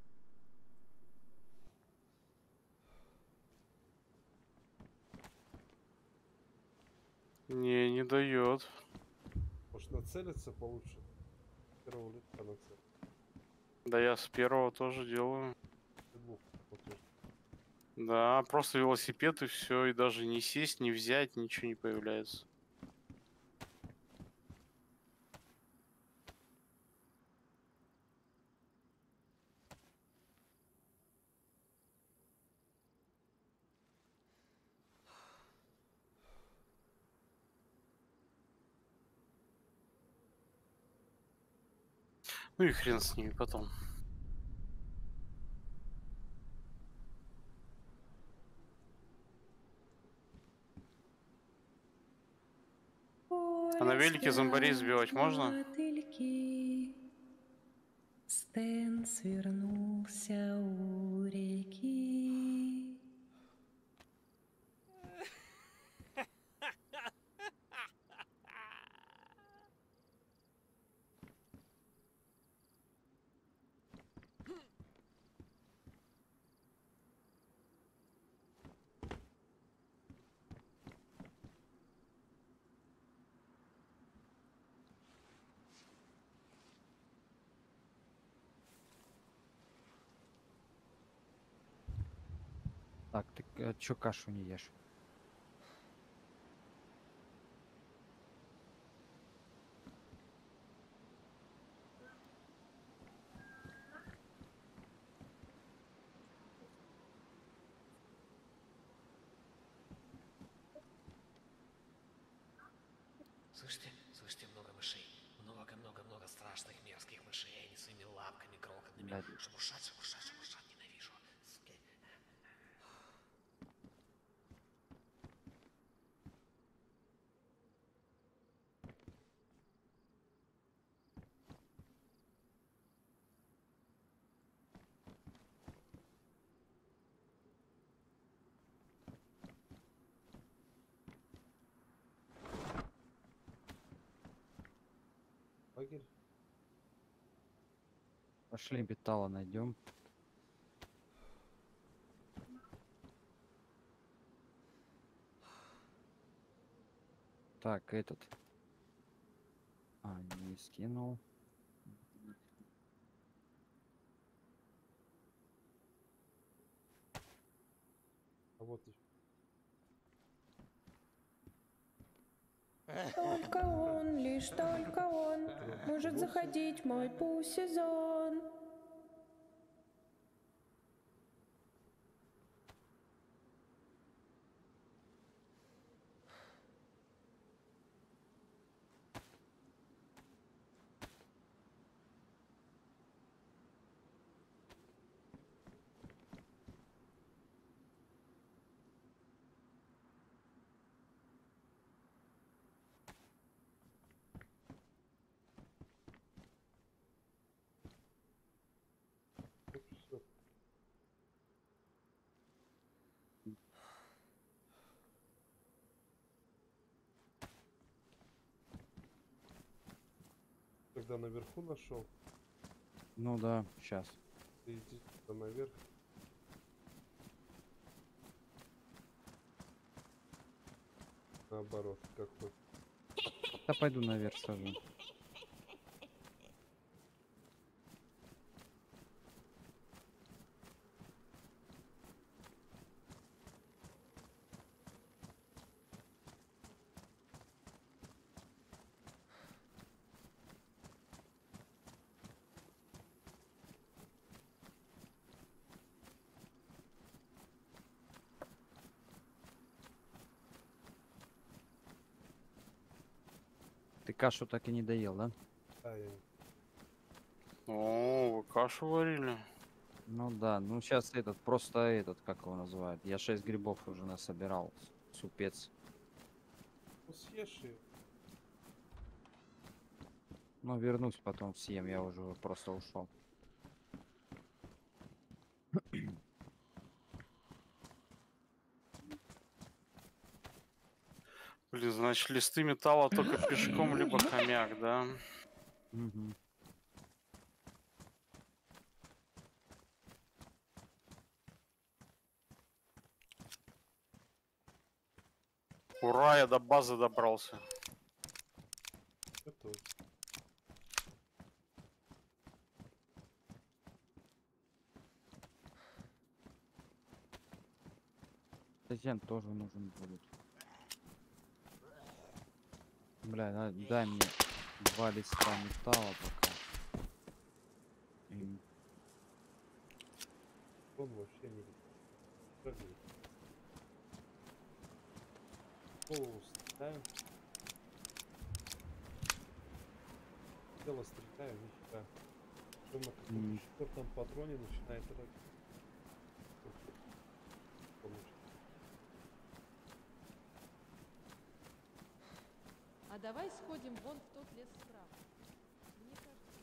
Не дает. Может нацелиться получше? Первого лица нацелиться. Да я с первого тоже делаю. Ты двух смотришь. Да, просто велосипед и все, и даже не сесть, не взять, ничего не появляется. Ну и хрен с ними потом. А на велике зомбарей сбивать можно? Мотыльки. Стэн свернулся у реки. Так, ты чё кашу не ешь? Слышите? Слышите, много мышей. много-много-много страшных мерзких мышей. Они своими лапками крохотными Блядь. шебуршат, шебуршат, шебуршат. Ненавижу. Суки. Лагерь. Пошли металла найдем. Так, этот. А, не скинул. А вот и Только он, лишь только он может заходить в мой пу-сезон. всё. Когда наверху нашел, Ну да, сейчас. ты иди туда наверх. Наоборот, как хочешь. Да пойду наверх сажу. Ты кашу так и не доел, да? Да, я... О, вы кашу варили? Ну да, ну сейчас этот, просто этот, как его называют. Я 6 грибов уже насобирал. Супец. Ну съешь ее. Ну вернусь потом съем, я уже просто ушел. Блин, значит, листы металла только пешком, либо хомяк, да? Мгм. Ура, я до базы добрался. Готов. Статьян тоже нужен будет. Бля, дай мне 2 листа металла пока. И Он вообще не видит. Голову стреляю. Тело стреляю, нифига. Прям на каком-то четвертом патроне начинает драть. А давай сходим вон в тот лес справа. Мне кажется,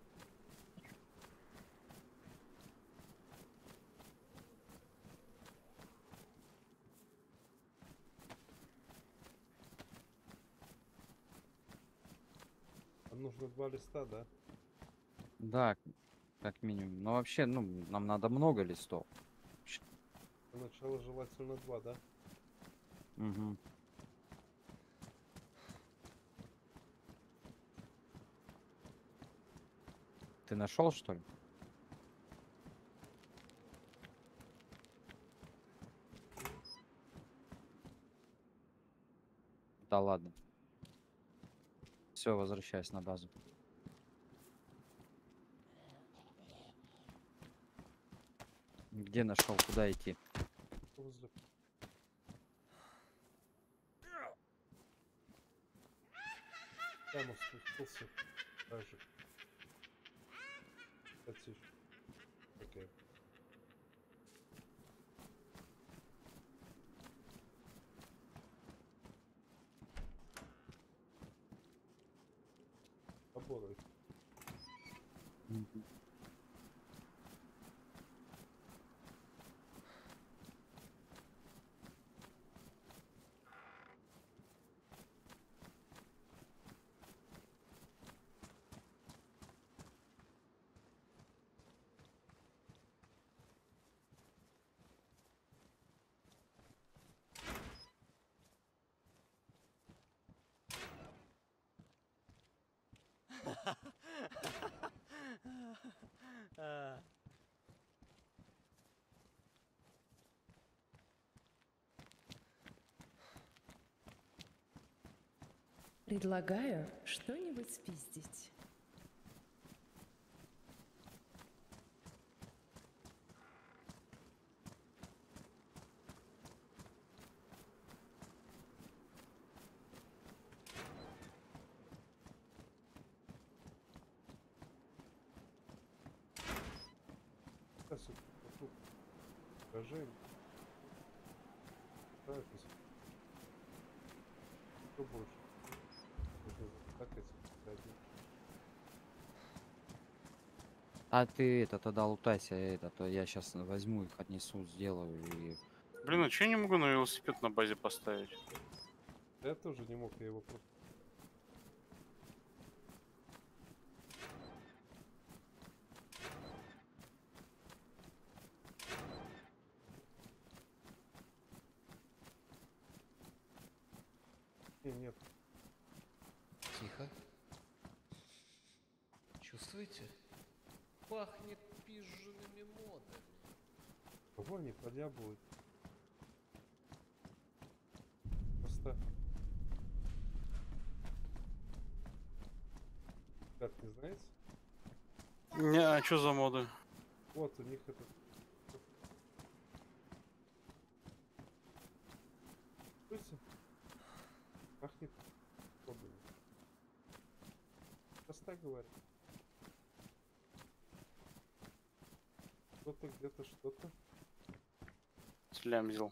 Нам нужно 2 листа, да? да, как минимум. Но вообще, ну, нам надо много листов. Для начала желательно 2, да? Угу. Ты нашел, что ли? Да ладно. Все, возвращаюсь на базу. Где нашел? Куда идти? Возле... Прямо спустился. Даже. Кстати, окей. Оборот. Мгм. Предлагаю что-нибудь спиздить. Сейчас вокруг рожаем. Старайтесь. Что больше? Нужно затакать. Один. А ты это тогда лутайся, это, то я сейчас возьму их, отнесу, сделаю и... Блин, а че я не могу на велосипед на базе поставить? Я тоже не мог, я его просто... Нет. Тихо. Чувствуете? Пахнет пизженными модами. Кого они подъябывают? Просто... Как, не знаете? Не, а что за моды? Вот у них это... Слышите? Пахнет подобным. Просто говорю. Кто-то где-то что-то. Слямзил.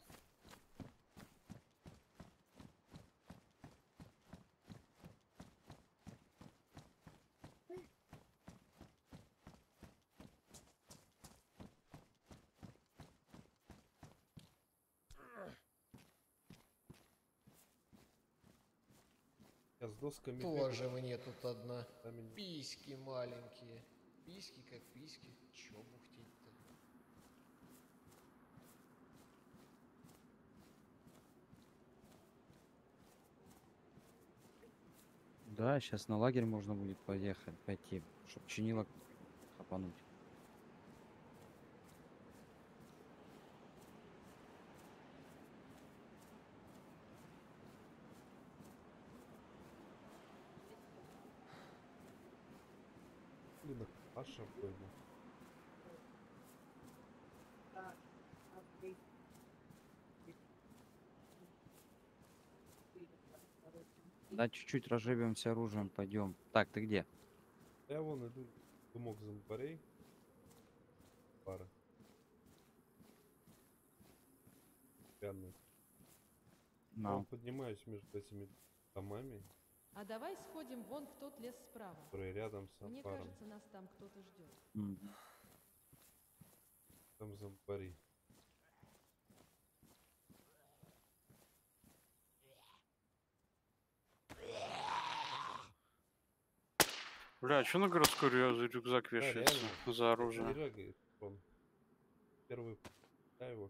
Я с досками Тоже мне тут одна. там и- Письки маленькие. Письки как письки. Чё бухтеть-то? Да, сейчас на лагерь можно будет поехать, пойти, чтобы чинилок хапануть. Блин, Паша пойму. Да, чуть-чуть разживемся оружием, пойдем. Так, ты где? Я вон иду, дымок зомбарей. Пара. Пьяный. Я На. вот поднимаюсь между этими домами, А давай сходим вон в тот лес справа. которые рядом с Мне амбаром. кажется, нас там кто-то ждет. Мгм. Там зомбари. Бля, а что на городской рюкзак Да, вешается реально. за оружие? Не рыгает он. Первый... Да, его.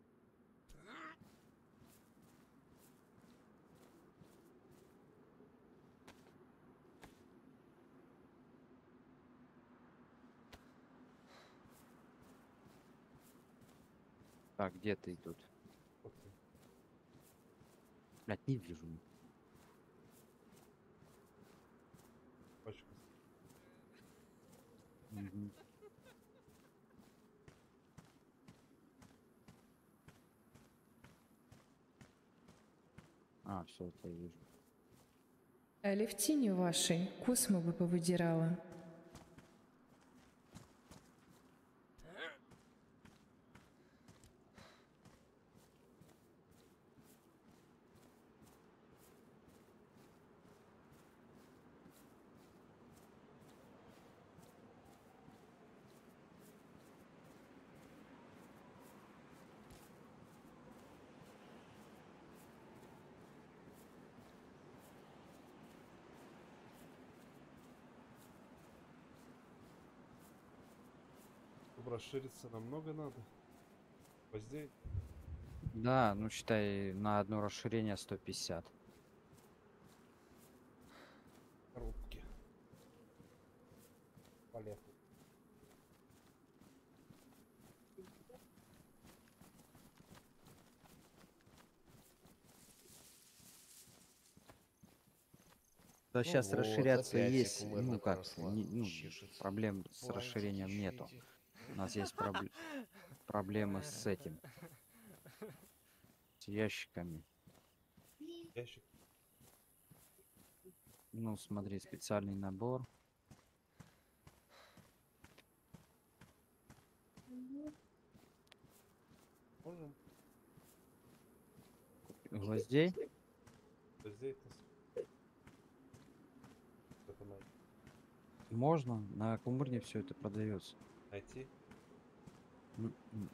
Так, где ты тут? Вот он. Блядь, не вижу. Пачка. Мгм. А, все, я вижу. А левтине вашей космы бы повыдирала. Чтобы расшириться намного надо. Позднее. Да, ну считай, на одно расширение 150. Коробки. Поехали. Да, Ну сейчас вот, расширяться опять есть, секунда ну как, прошла. ну, Чешется. проблем с Бантики расширением еще нету. эти. У нас есть проблемы с этим, с ящиками. Ящик. Ну, смотри, специальный набор. Можем Гвоздей? гвоздей-то это Можно, на Кумырне все это продается. найти. М.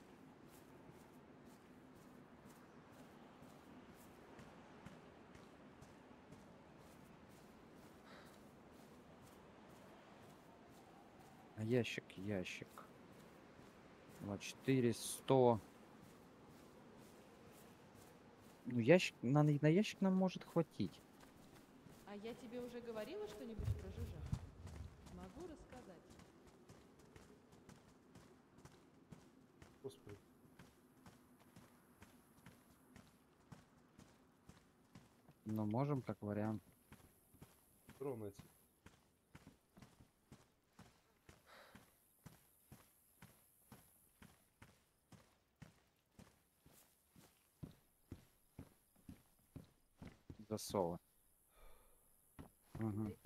А ящик. 24, 100. Ну, ящик, на ящик нам может хватить. А я тебе уже говорила что-нибудь про жижа? Могу рассказать. Господи. Но можем, как вариант. Дрон найти. Засовы. Мгм.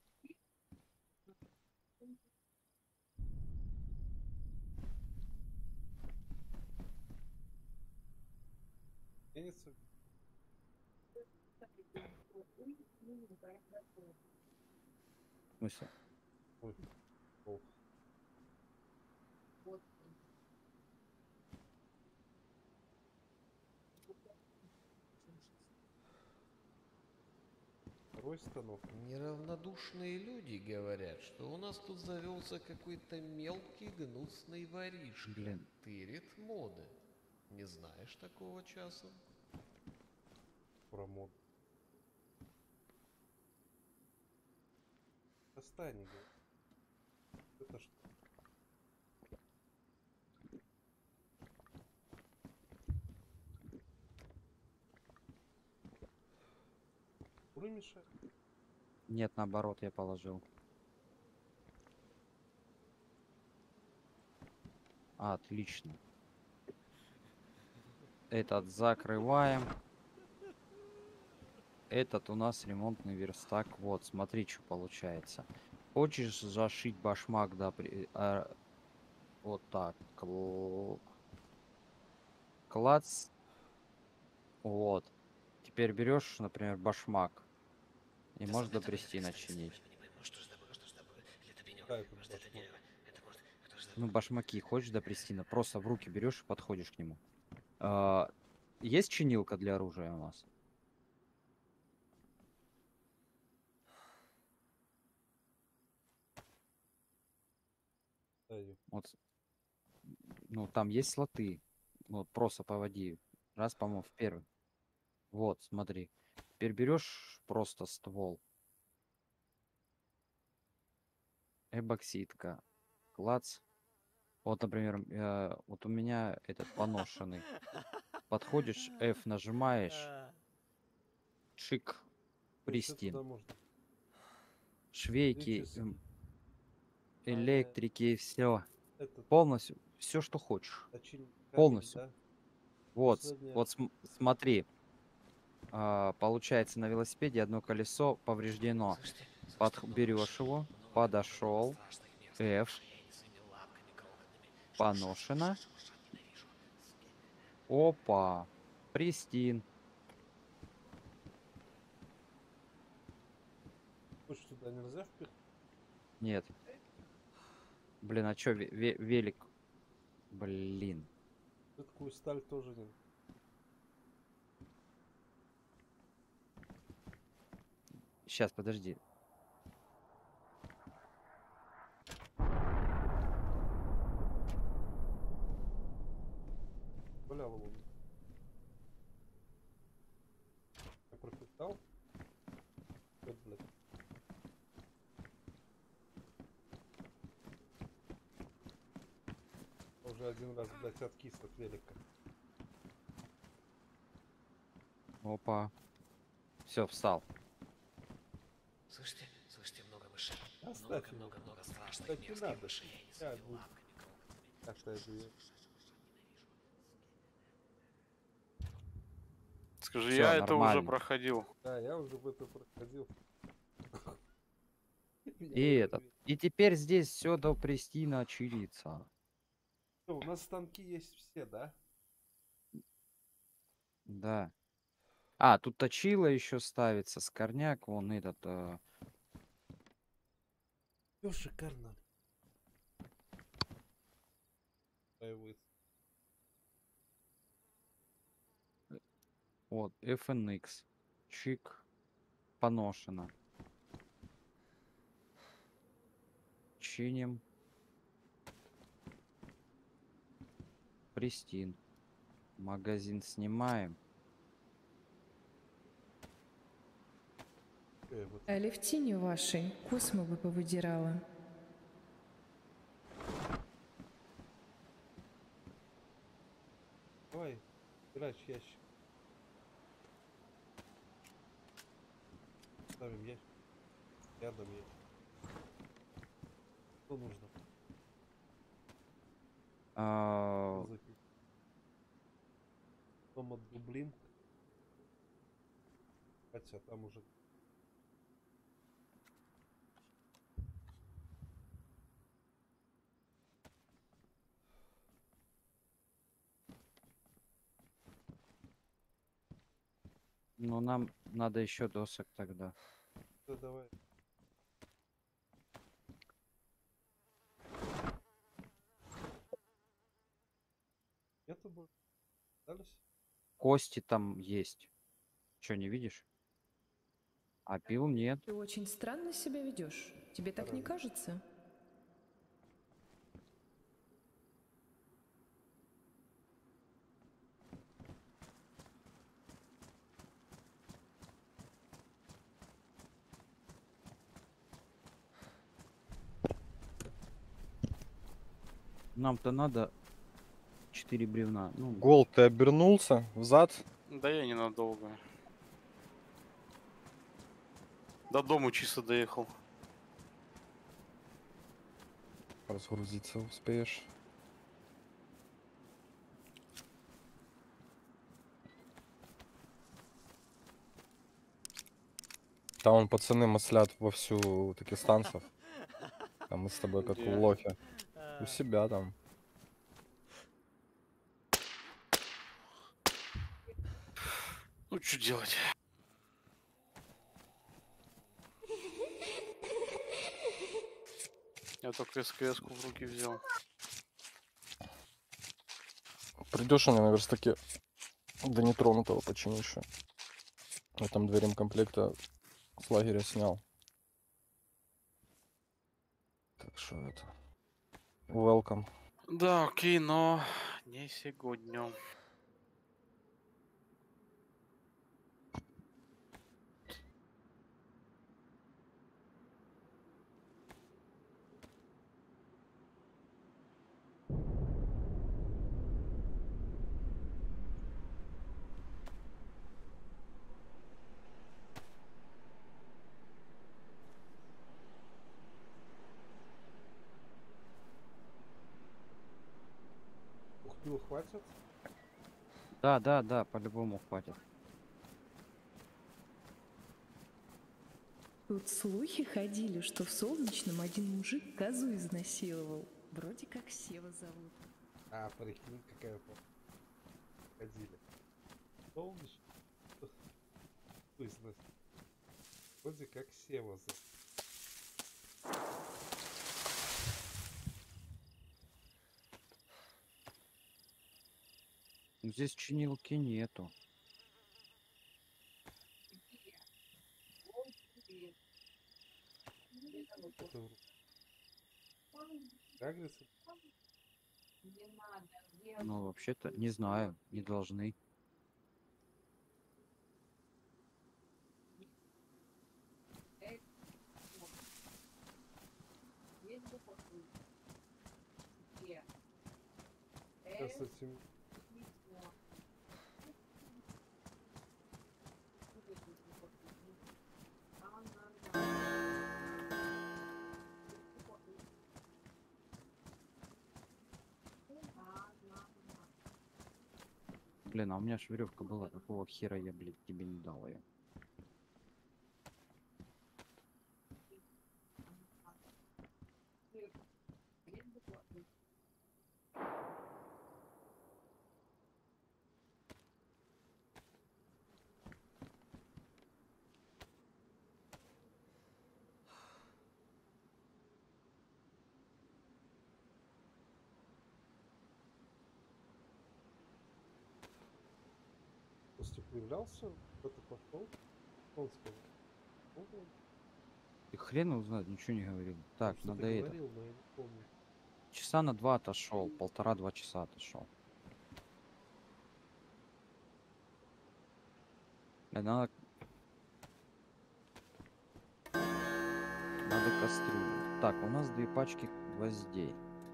Пенится. В смысле? Ой. Плохо. Второй станок. Неравнодушные люди говорят, что у нас тут завелся какой-то мелкий гнусный воришка. Блин. Тырит моды. Не знаешь такого часом? Промод. Достань его. Это что? Куры мешают. Нет, наоборот, я положил. Отлично. Этот закрываем. Этот у нас ремонтный верстак. Вот, смотри, что получается. Хочешь зашить башмак, да, вот так. Клац. Вот. Теперь берешь, например, башмак. И можешь до Престина чинить. Какая тут башмак? Ну, башмаки хочешь до Престина. Просто в руки берешь и подходишь к нему. Есть чинилка для оружия у нас? Дай её. Вот, ну, там есть слоты. Вот, просто поводи. Раз, по-моему, в первый. Вот, смотри. Теперь берешь просто ствол. Эбоксидка. Клац. Вот, например, вот у меня этот поношенный. Подходишь, F нажимаешь. Шик. Ну, ещё Пристин. туда можно. Швейки, Электрический. электрики, все. Этот. Полностью. Все, что хочешь. Точильник. Камень, Полностью. да? Вот, Последняя. вот смотри. Получается, на велосипеде одно колесо повреждено. Слышите? Берешь его, подошел, F, поношено. Опа, Пристин. Хочешь, туда нельзя впихнуть? Нет. Блин, а чё велик? Блин. Такую сталь тоже не. Сейчас, подожди. Валял его. Я пропитал. Вот, блядь. Уже один раз, блядь, откис от велика. Опа. Все, встал. Слышите? Слышите, много мышей. Оставь его. Много страшных Так не мерзких надо. мышей. Я Они буду. лапками крохотными. Как-то я живу. Скажи, Всё, я это уже нормально. проходил. Да, я уже в это проходил. И этот. И теперь здесь все до Пристина чилится. У нас станки есть все, да? Да. Тут точила еще ставится, скорняк, вон этот. Все шикарно. Появится. Вот, FNX. Чик. Поношено. Чиним. Пристин. Магазин снимаем. Вот. А левтине вашей космы бы повыдирала. Давай, грач ящик. Ставим ящик. Рядом ящик. Что нужно? А, Потом отдублим. Хотя там уже... Ну, нам надо еще досок тогда. Да, давай. Нету больше? Остались? Кости там есть. Че, не видишь? А пил нет. Ты очень странно себя ведешь. Тебе так не кажется? Нам-то надо 4 бревна. Ну, Гол, ты обернулся взад? Да я ненадолго. До дому чисто доехал. Разгрузиться успеешь. Там вон пацаны маслят вовсю у дагестанцев. А мы с тобой как Где? лохи. У себя там. Ну, что делать? Я только СКС-ку в руки взял. Придешь мне на верстаке до нетронутого починишь. Я там дверям комплекта с лагеря снял. Так что это. Welcome. Да, окей, но не сегодня. Ухпил хватит? да, по-любому хватит. Тут слухи ходили, что в Солнечном один мужик козу изнасиловал. Вроде как Сева зовут. А, прикинь, какая ходили. Солнышко. Бизнес. Вроде как Сева за. Здесь чинилки нету. Это как говорится, Не надо, где Ну, вообще-то, не знаю, не должны. есть буквы? Где? я с этим Письмо. Вот эти буквы. Блин, а у меня ж веревка была. Какого хера я, блядь, тебе не дал ее? Есть буквы? просто появлялся, кто-то пошел, он сказал. Ну, Ты хрен его знает, ничего не говорил. Так, что-то надо это. говорил, но я не помню. Часа на 2 отошел, 1,5-2 часа отошел. Надо кастрюлю. Так, у нас 2 пачки гвоздей.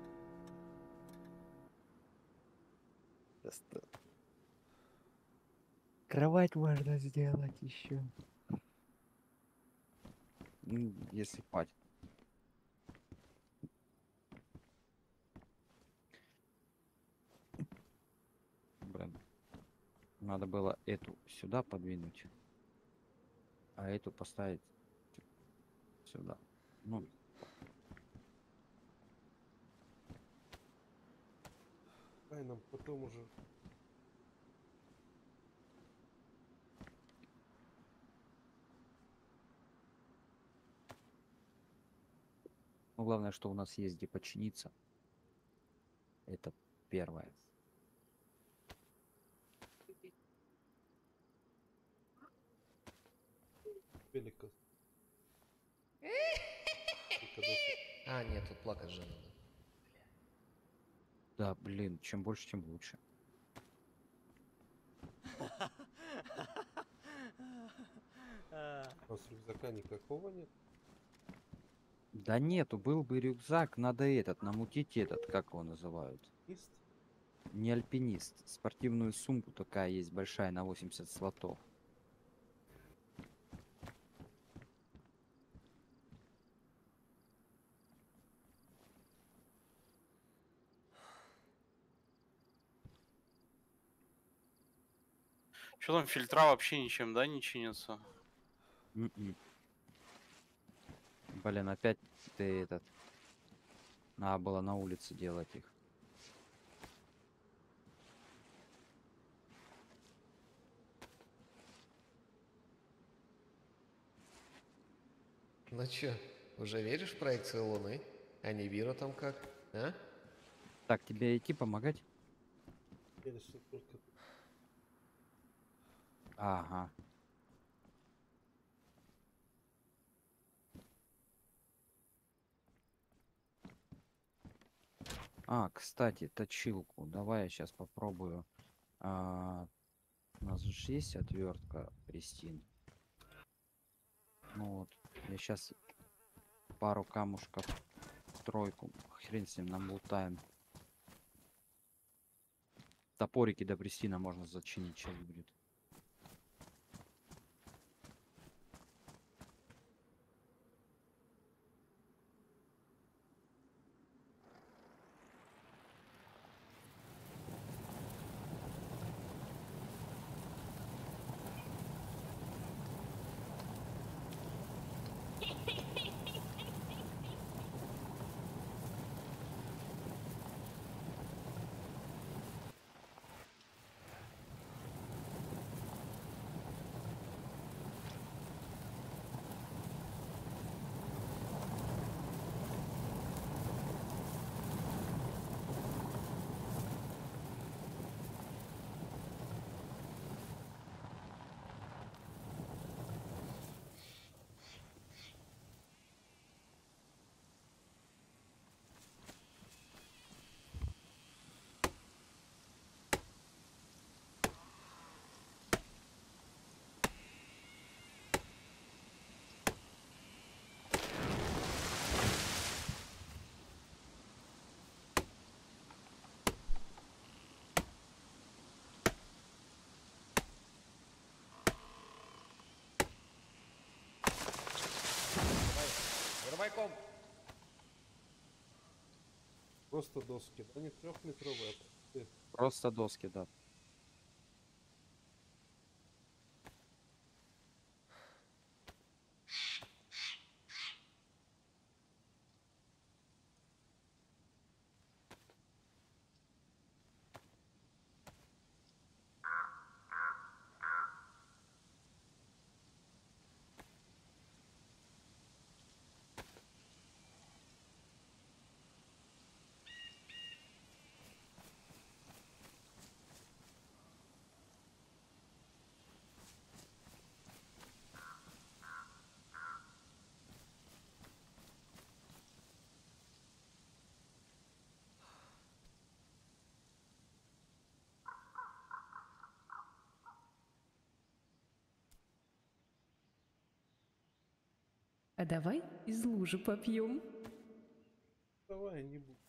Кровать можно сделать еще. Если хватит. Блин. Надо было эту сюда подвинуть. А эту поставить сюда. Ну, Ай, нам потом уже. ну, главное, что у нас есть где починиться. Это первое. Велика. А, нет, тут плакать же надо. Да, блин, чем больше, тем лучше. У нас рюкзака никакого нет. Да нету, был бы рюкзак, надо этот, намутить этот, как его называют? Ист. Не альпинист, спортивную сумку такая есть большая на 80 слотов. Что там, фильтра вообще ничем, да, не чинятся? М-м. Блин, опять ты этот. Надо было на улице делать их. Ну чё, уже веришь в проекцию Луны? А Нибиру там как? А? Так, тебе идти помогать? Или что только. Ага. А, кстати, точилку. Давай я сейчас попробую. У нас же есть отвертка Пристин. Ну вот, я сейчас пару камушков, тройку, хрен с ним намутаем. Топорики до Пристина можно зачинить, сейчас будет. бойком. Просто доски, да, не трехметровые, а ты. Просто доски, да. А давай из лужи попьем. Давай, не буду.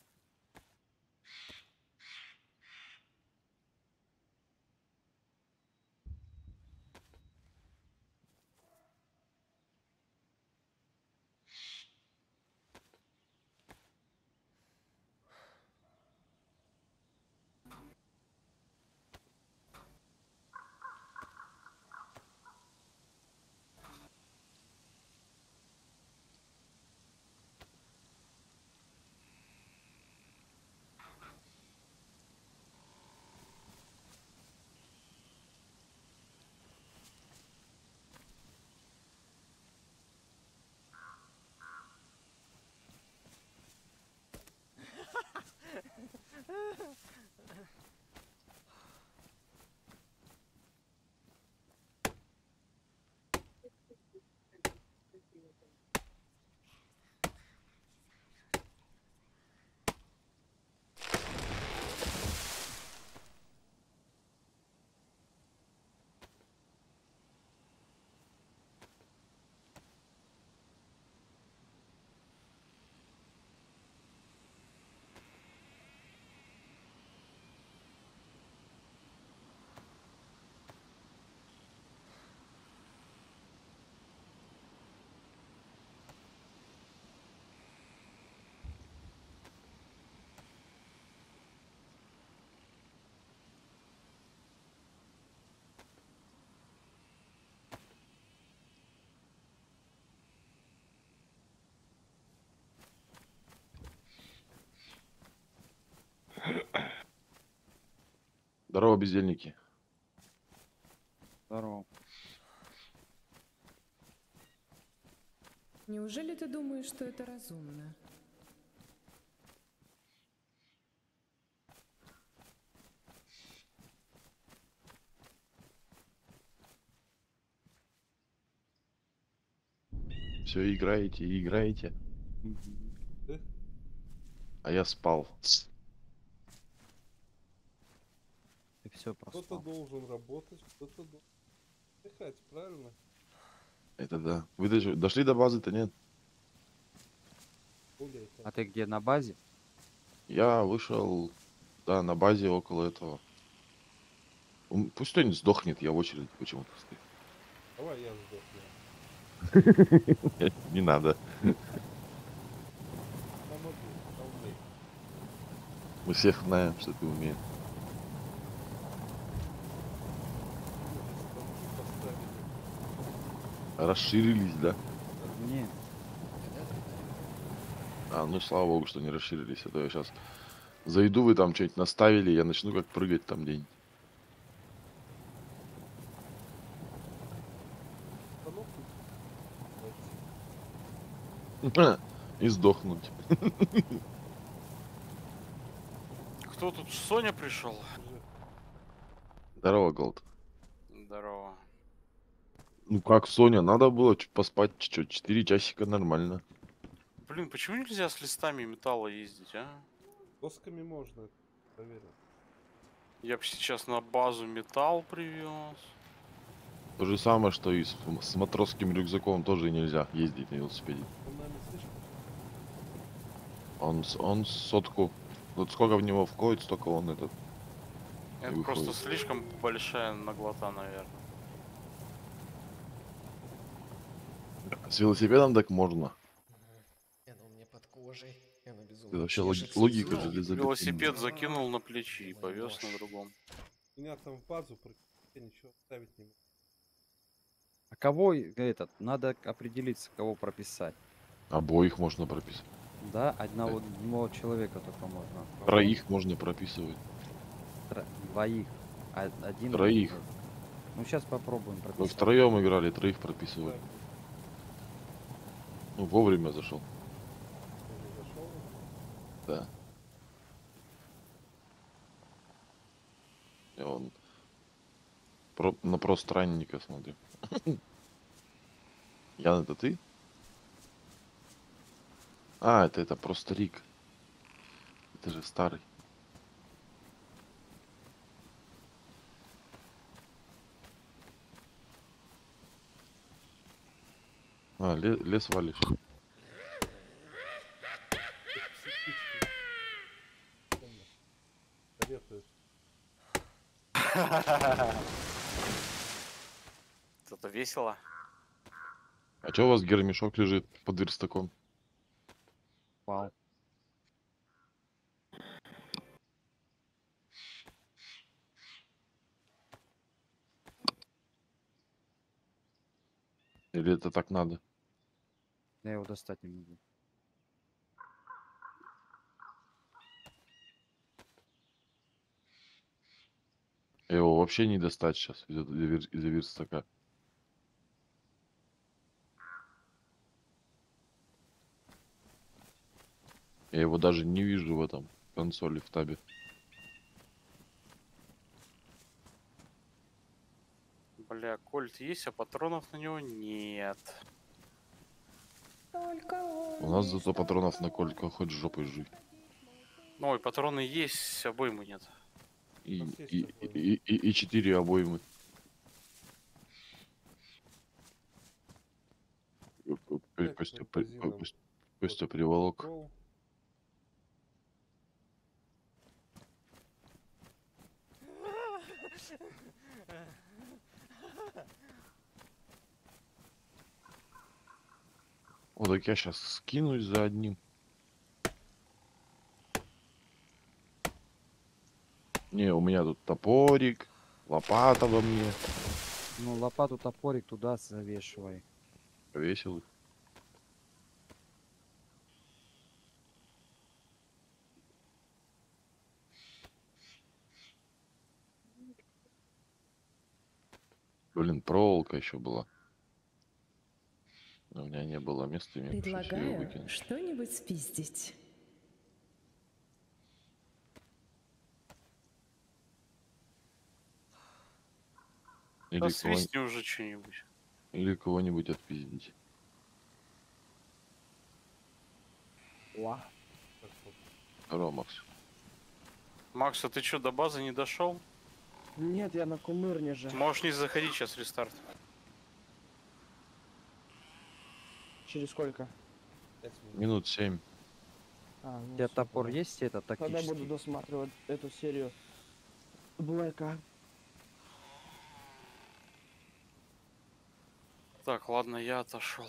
Здорово, бездельники. Здорово. Неужели ты думаешь, что это разумно? Все играете и играете, Мгм. а я спал. Ты все Кто-то проспал. должен работать, кто-то должен отдыхать, правильно? Это да. Вы дошли до базы-то, нет? Более того. А ты где, на базе? Я вышел, да, на базе около этого. Пусть кто-нибудь сдохнет, я в очереди почему-то стою. Давай я сдохну. Не надо. Помогу, помогу. Мы всех знаем, что ты умеешь. Поставили. Расширились, да? Не. А, ну слава богу, что не расширились. А то я сейчас зайду, вы там что-нибудь наставили, я начну как прыгать там день. Остановку. И сдохнуть. Кто тут? Соня пришел? Здорово, Голд. Здорово. Ну как, Соня, надо было чуть поспать, чуть 4 часика нормально. Блин, почему нельзя с листами металла ездить, а? Досками можно, проверил. Я бы сейчас на базу металл привез. То же самое, что и с матросским рюкзаком тоже нельзя ездить на велосипеде. Он нами слишком. Он сотку. Вот сколько в него входит, столько он этот. Это выходит. просто слишком большая наглота, наверное. С велосипедом так можно. Боже, я на безумие. Это вообще чешется логика язык. железобетонная. Велосипед закинул на плечи и Твою повез на мощь. другом. Меня там в базу я ничего ставить не могу. А кого этот? Надо определиться, кого прописать. Обоих можно прописать. Да, одного человека только можно. Кого? Троих можно прописывать. Двоих. Один. Троих. Ну сейчас попробуем Мы прописать. втроем играли, троих прописывали. Ну, вовремя зашел. Тоже зашел. Да. Я вон на пространника смотрю. Ян, это ты? А, это просто Рик. Это же старый. А, лес валишь. Советую. Это весело. А чё у вас гермишок лежит под верстаком? Вау. Или это так надо? Я его достать не могу. Его вообще не достать сейчас из-за верстака. Я его даже не вижу в этом консоли в табе. Бля, кольт есть, а патронов на него нет. У нас зато патронов на колька хоть жопой жуй. Ой, патроны есть, обоймы нет. И 4 обоймы. Костя приволок. Гол. Вот так я сейчас скинусь за одним. Не, у меня тут топорик, лопата во мне. Ну, лопату, топорик туда завешивай. Повесил их. Блин, проволока еще была. Но у меня не было места, и мне пришлось ее Предлагаю выкинуть. что-нибудь спиздить. Да свистни уже что-нибудь. Или кого-нибудь отпиздить. Здорово, Макс. Макс, а ты что, до базы не дошел? Нет, я на кумырне же. Можешь не заходить, сейчас рестарт. Через сколько? 5 минут. Минут 7. А, ну У тебя всё, топор тогда. есть, это Тогда буду тактический? досматривать эту серию Блэка. Так, ладно, я отошел.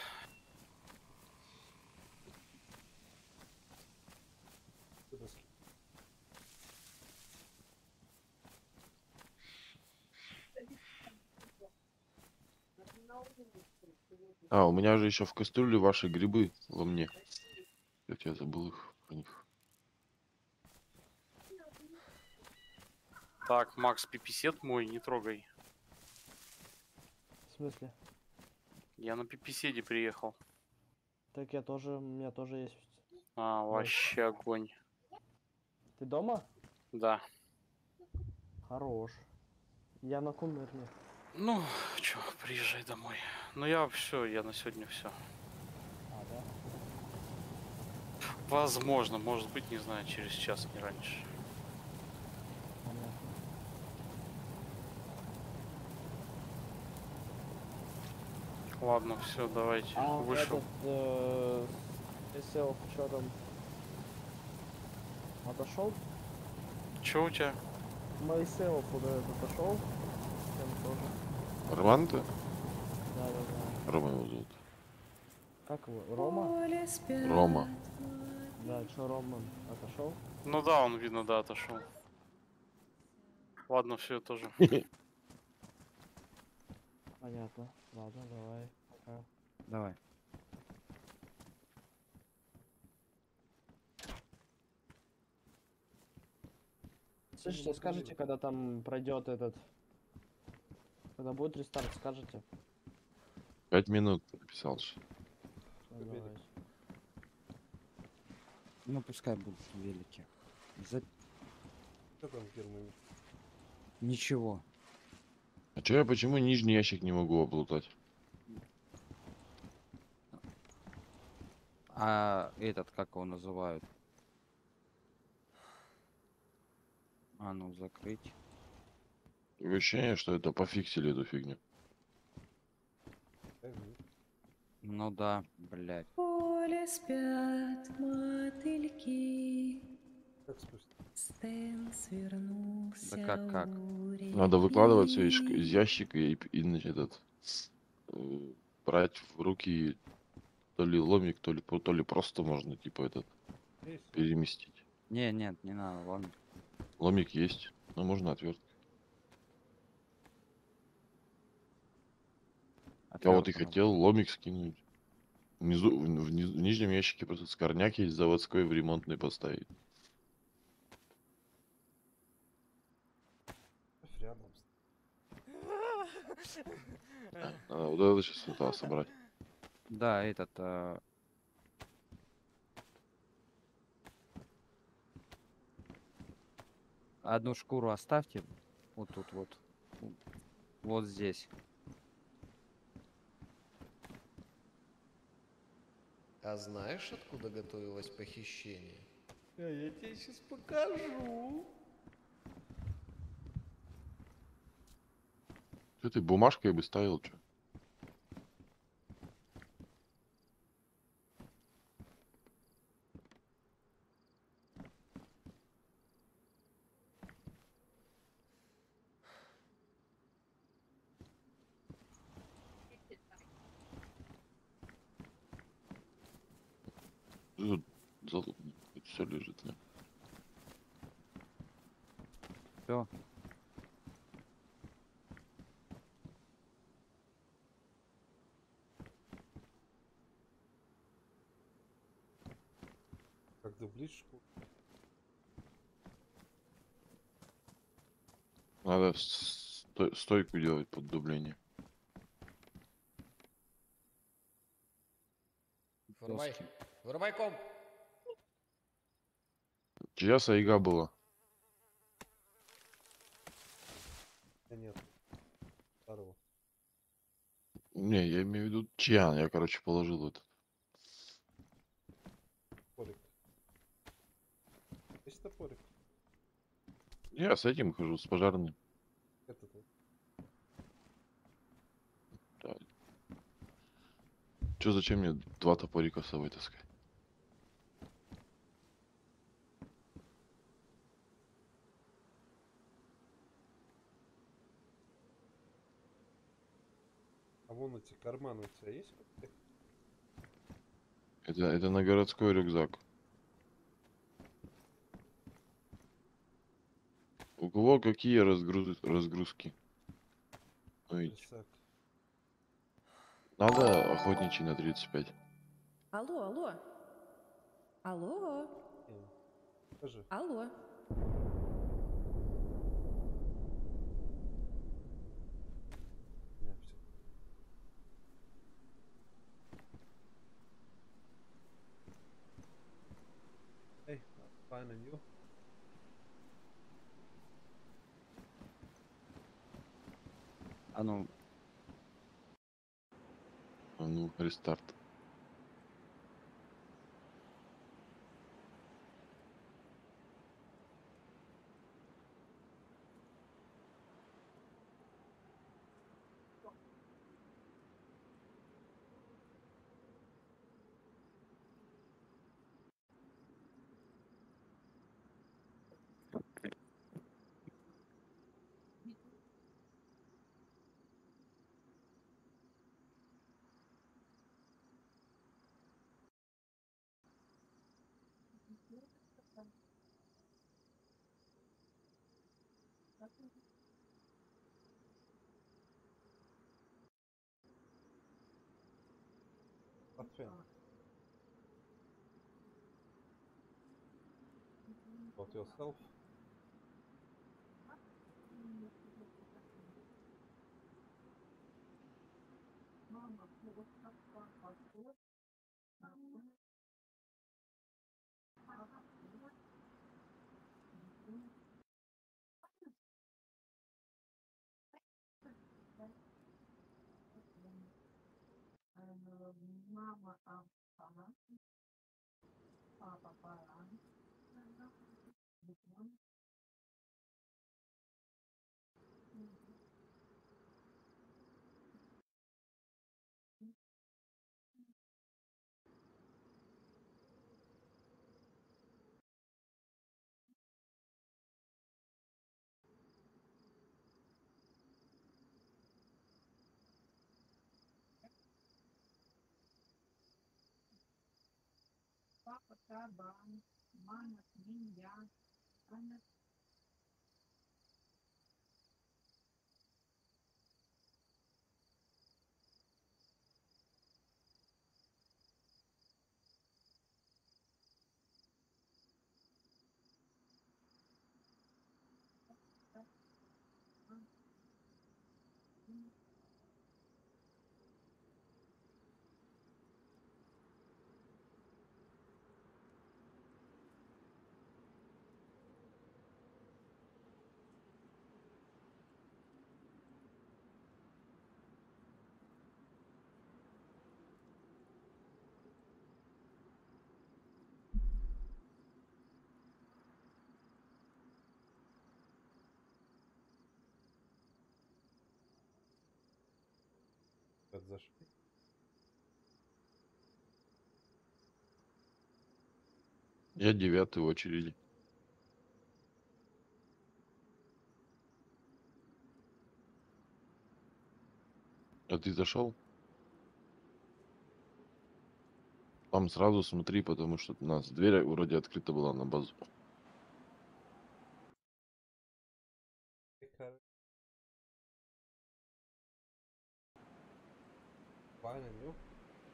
А, у меня же еще в кастрюле ваши грибы во мне. Как я забыл их про них. Так, Макс, пиписет мой, не трогай. В смысле? Я на пиписеде приехал. Так я тоже, у меня тоже есть. А, вообще огонь. Ты дома? Да. Хорош. Я на кумырне. Ну, чё, приезжай домой. Ну я все, я на сегодня все. А, да? Возможно, может быть, не знаю, через час, не раньше. Понятно. Ладно, все, давайте. А Вышел. SL, что там? Отошел? Че у тебя? Майселов куда отошел? Там тоже. Роман-то? Да. Рома его зовут. Как его? Рома? Поле спят Рома. Да, что Рома отошел? Ну да, он, видно, да, отошел. Ладно, все тоже. Понятно. Ладно, давай. Пока. Давай. Слышите, скажите, когда там пройдет этот... Когда будет рестарт, скажете? 5 минут написал. Всё, давай. Ну, пускай будут велики. За... Что там в Германии? Ничего. А чё я почему нижний ящик не могу облутать? А этот, как его называют? А ну, закрыть. Такое ощущение, что это пофиксили эту фигню. Ну да, блядь. поле спят мотыльки. Как спустить? Стэн свернулся Да как? у Надо выкладывать все из реки. ящика и значит, брать в руки то ли ломик, то ли просто можно типа этот Есть? переместить. Не, нет, не надо, ладно. Ломик есть, но можно отвертку. Я вот и Отвёртку. хотел ломик скинуть. Внизу, в нижнем ящике просто скорняк есть заводской в ремонтный поставить. Рядом. Надо вот это сейчас это собрать. Да, этот... Одну шкуру оставьте. Вот тут вот. Вот здесь. А знаешь, откуда готовилось похищение? А я тебе сейчас покажу. Что ты бумажкой бы ставил, что? Тут все лежит. Да. Все. Как дублить шкуру? Надо стойку делать под дубление. Вырубай. Вырубай комп. Чья сайга была? Да нет. Второго. Не, я имею в виду чья. Я, короче, положил этот. Топорик. Есть топорик? Я с этим хожу, с пожарным. Это тут. Да. Чё, зачем мне 2 топорика с собой таскать? А вон эти карманы у тебя есть? Это на городской рюкзак. У кого какие разгрузки? Ой, Рисак. надо охотничий на 35. Алло, алло. Алло. Скажи. Алло. Не, все. Hey, fine and you? А ну, А ну, рестарт. Портфель. What yourself? Как зашли? Я 9-й в очереди. А ты зашел? Там сразу смотри, потому что у нас дверь вроде открыта была на базу. Fine and you?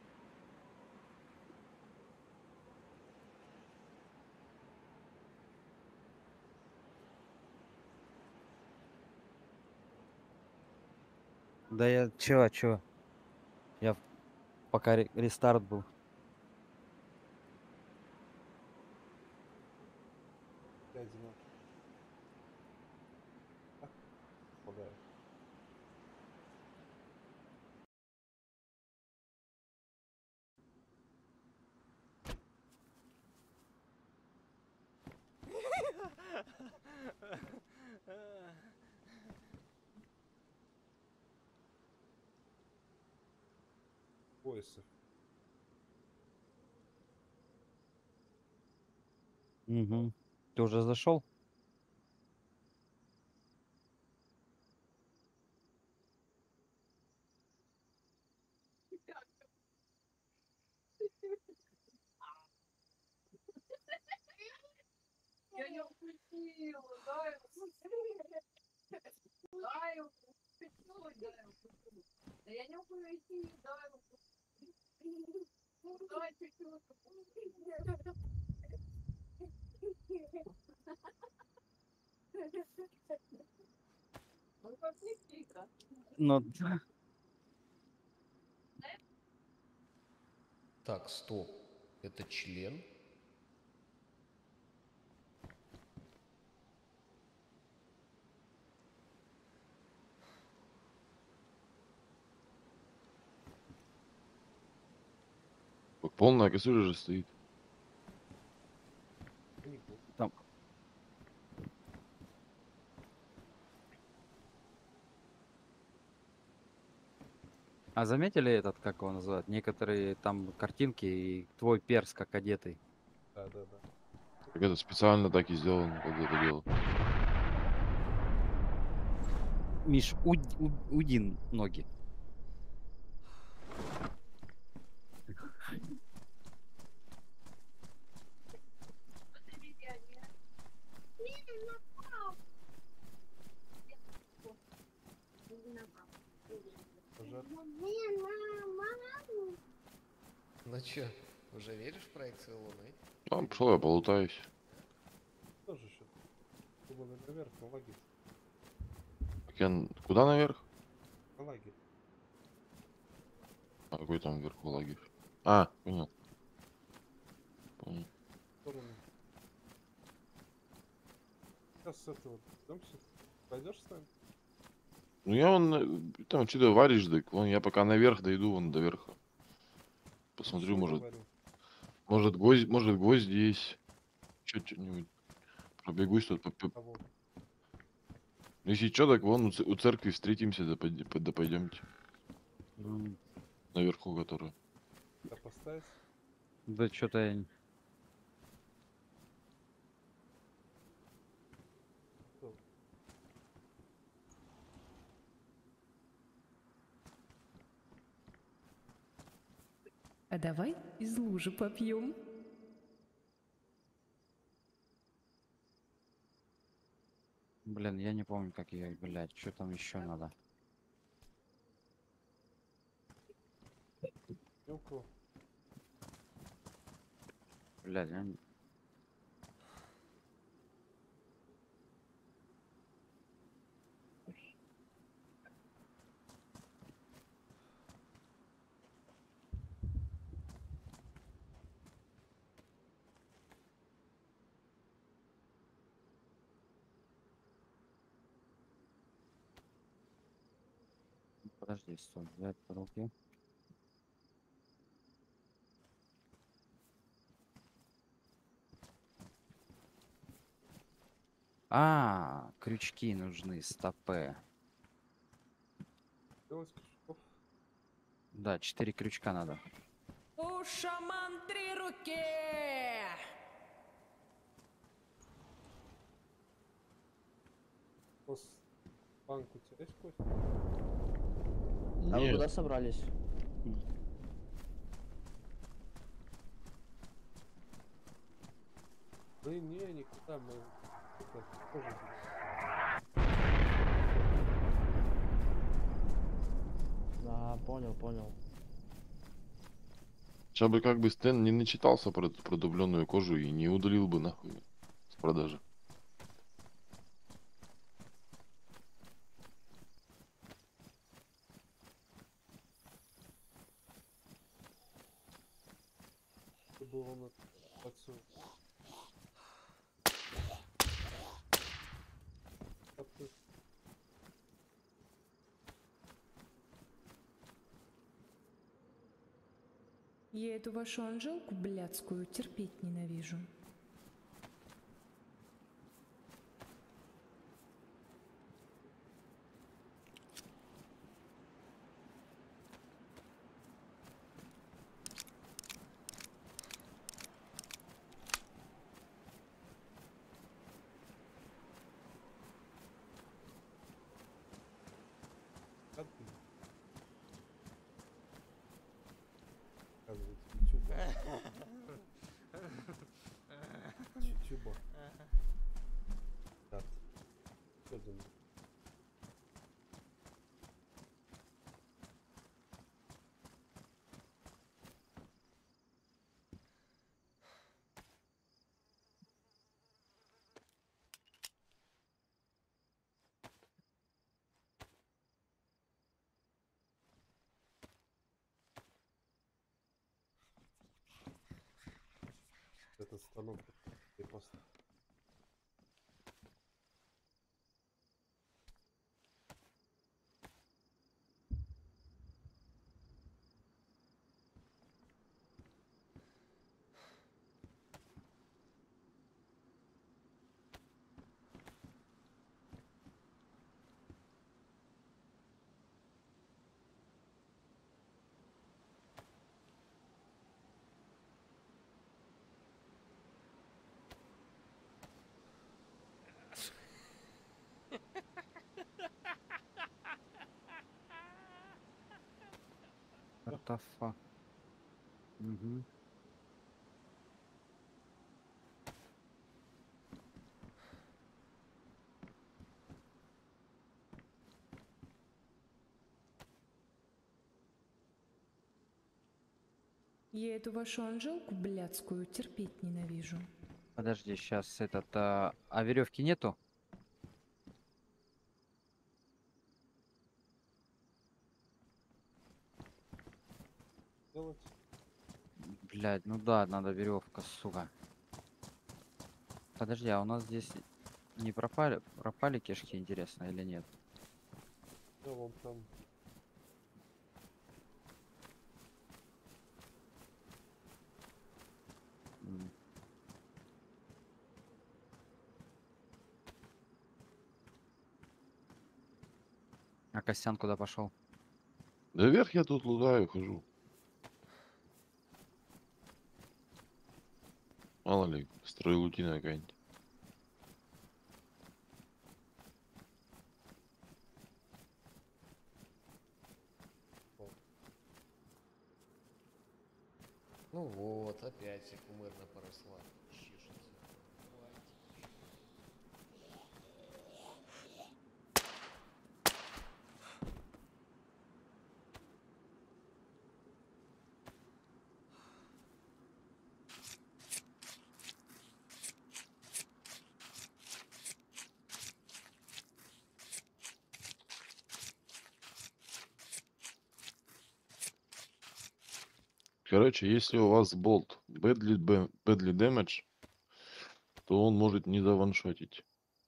Да я чё? Я пока рестарт был. Дядина. А? Подай. Поясов. Угу. Ты уже зашел? Я не включила, да, я включила. Да, я включила, да, я включила. Да я не включила, да, я включила. Ну, да, чуть-чуть. Ну, как Никита. Ну, Так, стоп. Это член? Полная косуля же стоит. там. А заметили этот, как его называют? Некоторые там картинки и твой перс как одетый. Да. Так это специально так и сделано под это дело. Миш, Удин ноги. же веришь в проекцию Луны? Ладно, пошел я полутаюсь. Тоже что-то. Чтобы наверх, на лагерь. Так куда наверх? На лагерь. А какой там вверху лагерь? А, понял. Понял. В сторону. Сейчас с этого дождемся. Пойдешь с нами? Ну я там что-то варишь, так вон я пока наверх дойду, вон до верха. Посмотрю, Что я может, говорю? может гвозди есть. Что-нибудь. Пробегусь тут. Кого? Если что, так вон у церкви встретимся, да пойдемте. Наверху, которую. Да поставить? Да что-то я... Кто? А давай из лужи попьем. Блин, я не помню, как ее, блядь, что там еще надо. Юку. Блядь, подожди, стой, взять в руки. А, крючки нужны, стопы. Делать крючков. Да, 4 крючка надо. У шаман 3 руки! Банк у тебя есть кость? А вы Нет. куда собрались? Мы не, никуда, мы это, тоже здесь. Да, понял. Сейчас бы как бы Стэн не начитался про эту продубленную кожу и не удалил бы нахуй с продажи. Чтобы он отцу. Я эту вашу Анжелку блядскую терпеть ненавижу. Оказывается, ютуба. Ютуба. Так. Что за... Этот станок и просто. What the fuck? Угу. Я эту вашу Анжелку блядскую терпеть ненавижу. Подожди, сейчас а веревки нету? Делать? Блядь, ну да, надо веревка, сука. Подожди, а у нас здесь не пропали кишки, интересно, или нет? Да, вон там. М. А Костян куда пошел? Да вверх я тут лутаю, хожу. Мало ли, строилутина какая-нибудь. Ну вот, опять все кумырно поросла. Чешется. Давайте. Короче, если у вас болт badly damage, то он может не заваншотить.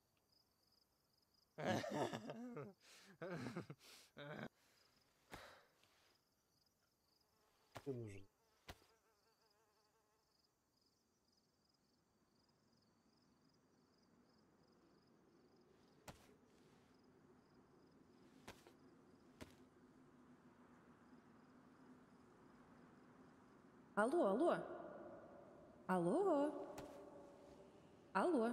Мне нужен. Алло, алло. Алло. Алло.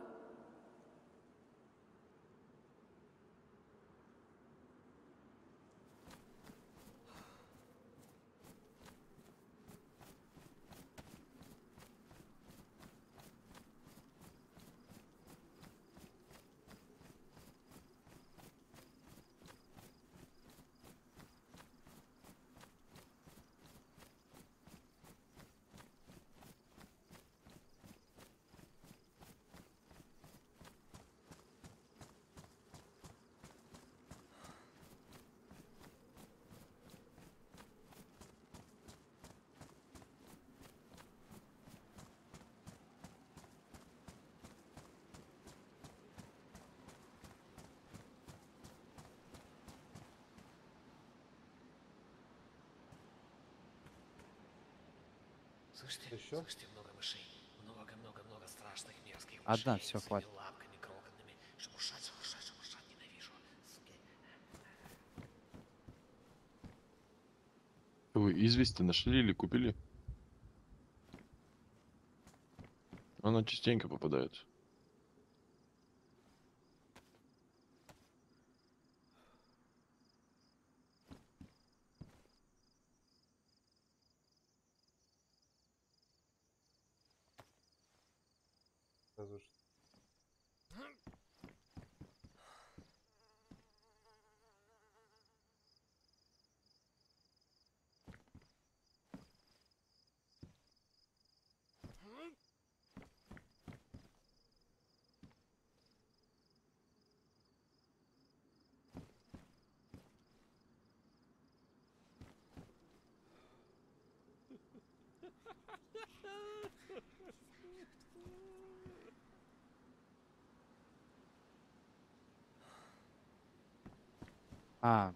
Слышите? Еще? Слышите, много мышей. Много-много-много страшных, мерзких Одна, мышей. всё, Своими хватит. лапками крохотными. Шебуршать, ненавижу. Суки. Вы извести нашли или купили? Она частенько попадается. Сразу же. А,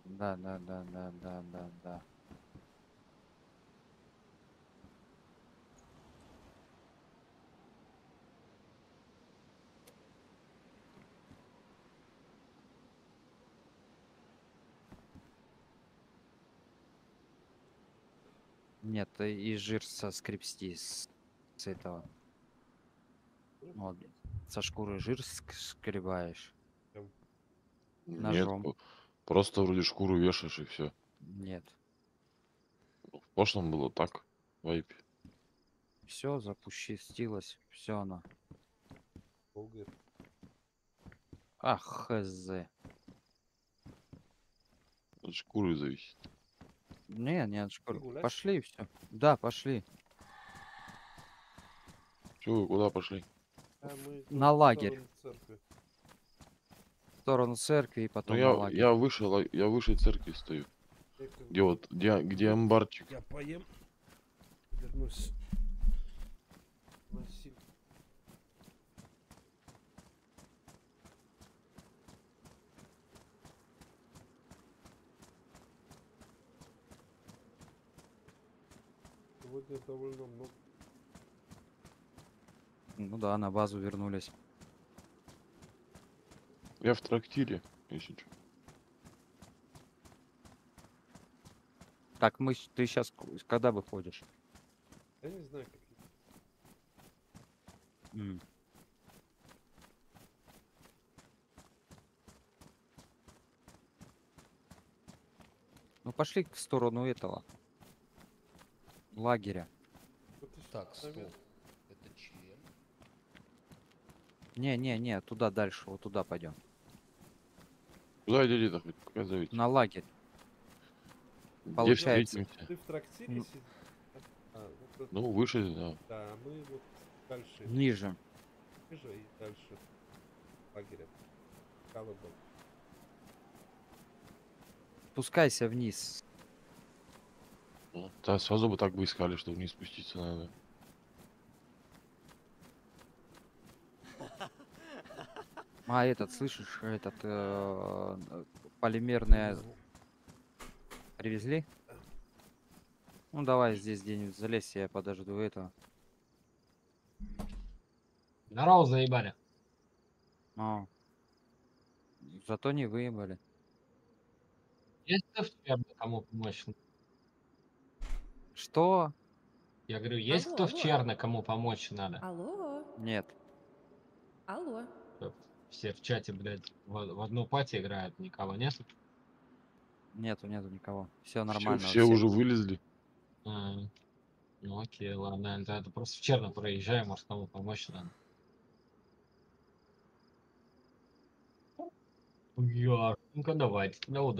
да. Нет, и жир соскребсти с этого. Вот, со шкуры жир скребаешь. Нет, Ножом. просто вроде шкуру вешаешь и все. Нет. В прошлом было так. Вайп. Все запустилось, все оно. Долго это. Ах, хз. От шкуры зависит. Не от шкуры. гулять? Пошли все. Да, пошли. Вы куда пошли? А мы тут На в лагерь. сторону церкви. В сторону церкви и Ну потом на лагерь. я вышел, я выше церкви стою. Я как Где бы- вот, где Вот амбарчик? Я поем. Вернусь. Насильно. Сегодня довольно много. Ну да, на базу вернулись. Я в трактире, если что. Так, ты сейчас когда выходишь? Я не знаю, как. М. Ну пошли в сторону этого лагеря. Вот и Так, всё, наверное. стоп. Это член? Не, туда дальше, вот туда пойдем. Куда идите-то хоть? Показывайте. На лагерь. Где Получается. встретимся? Ты в трактире Ну. сидишь? А, вот это- Ну, выше, да. да, мы вот дальше. Ниже. Ниже и дальше. Лагеря. Колобок. Спускайся вниз. Ну, да, сразу бы так бы искали, что вниз спуститься надо. А этот, слышишь, этот полимерное привезли? Ну давай здесь где-нибудь залезь, я подожду этого. Здорово, заебали. А. Зато не выебали. Есть кто в черно, кому помочь? Что? Я говорю, есть Алло, кто в алло. черно, кому помочь надо? Алло, Нет. алло. Все в чате, блядь, в одну пати играют, никого нет? Нету никого. Все Все, нормально. все уже вылезли. А, ну окей, ладно, это просто в черно проезжаем, может кому помочь надо. Я, ну-ка давайте, тогда удачи.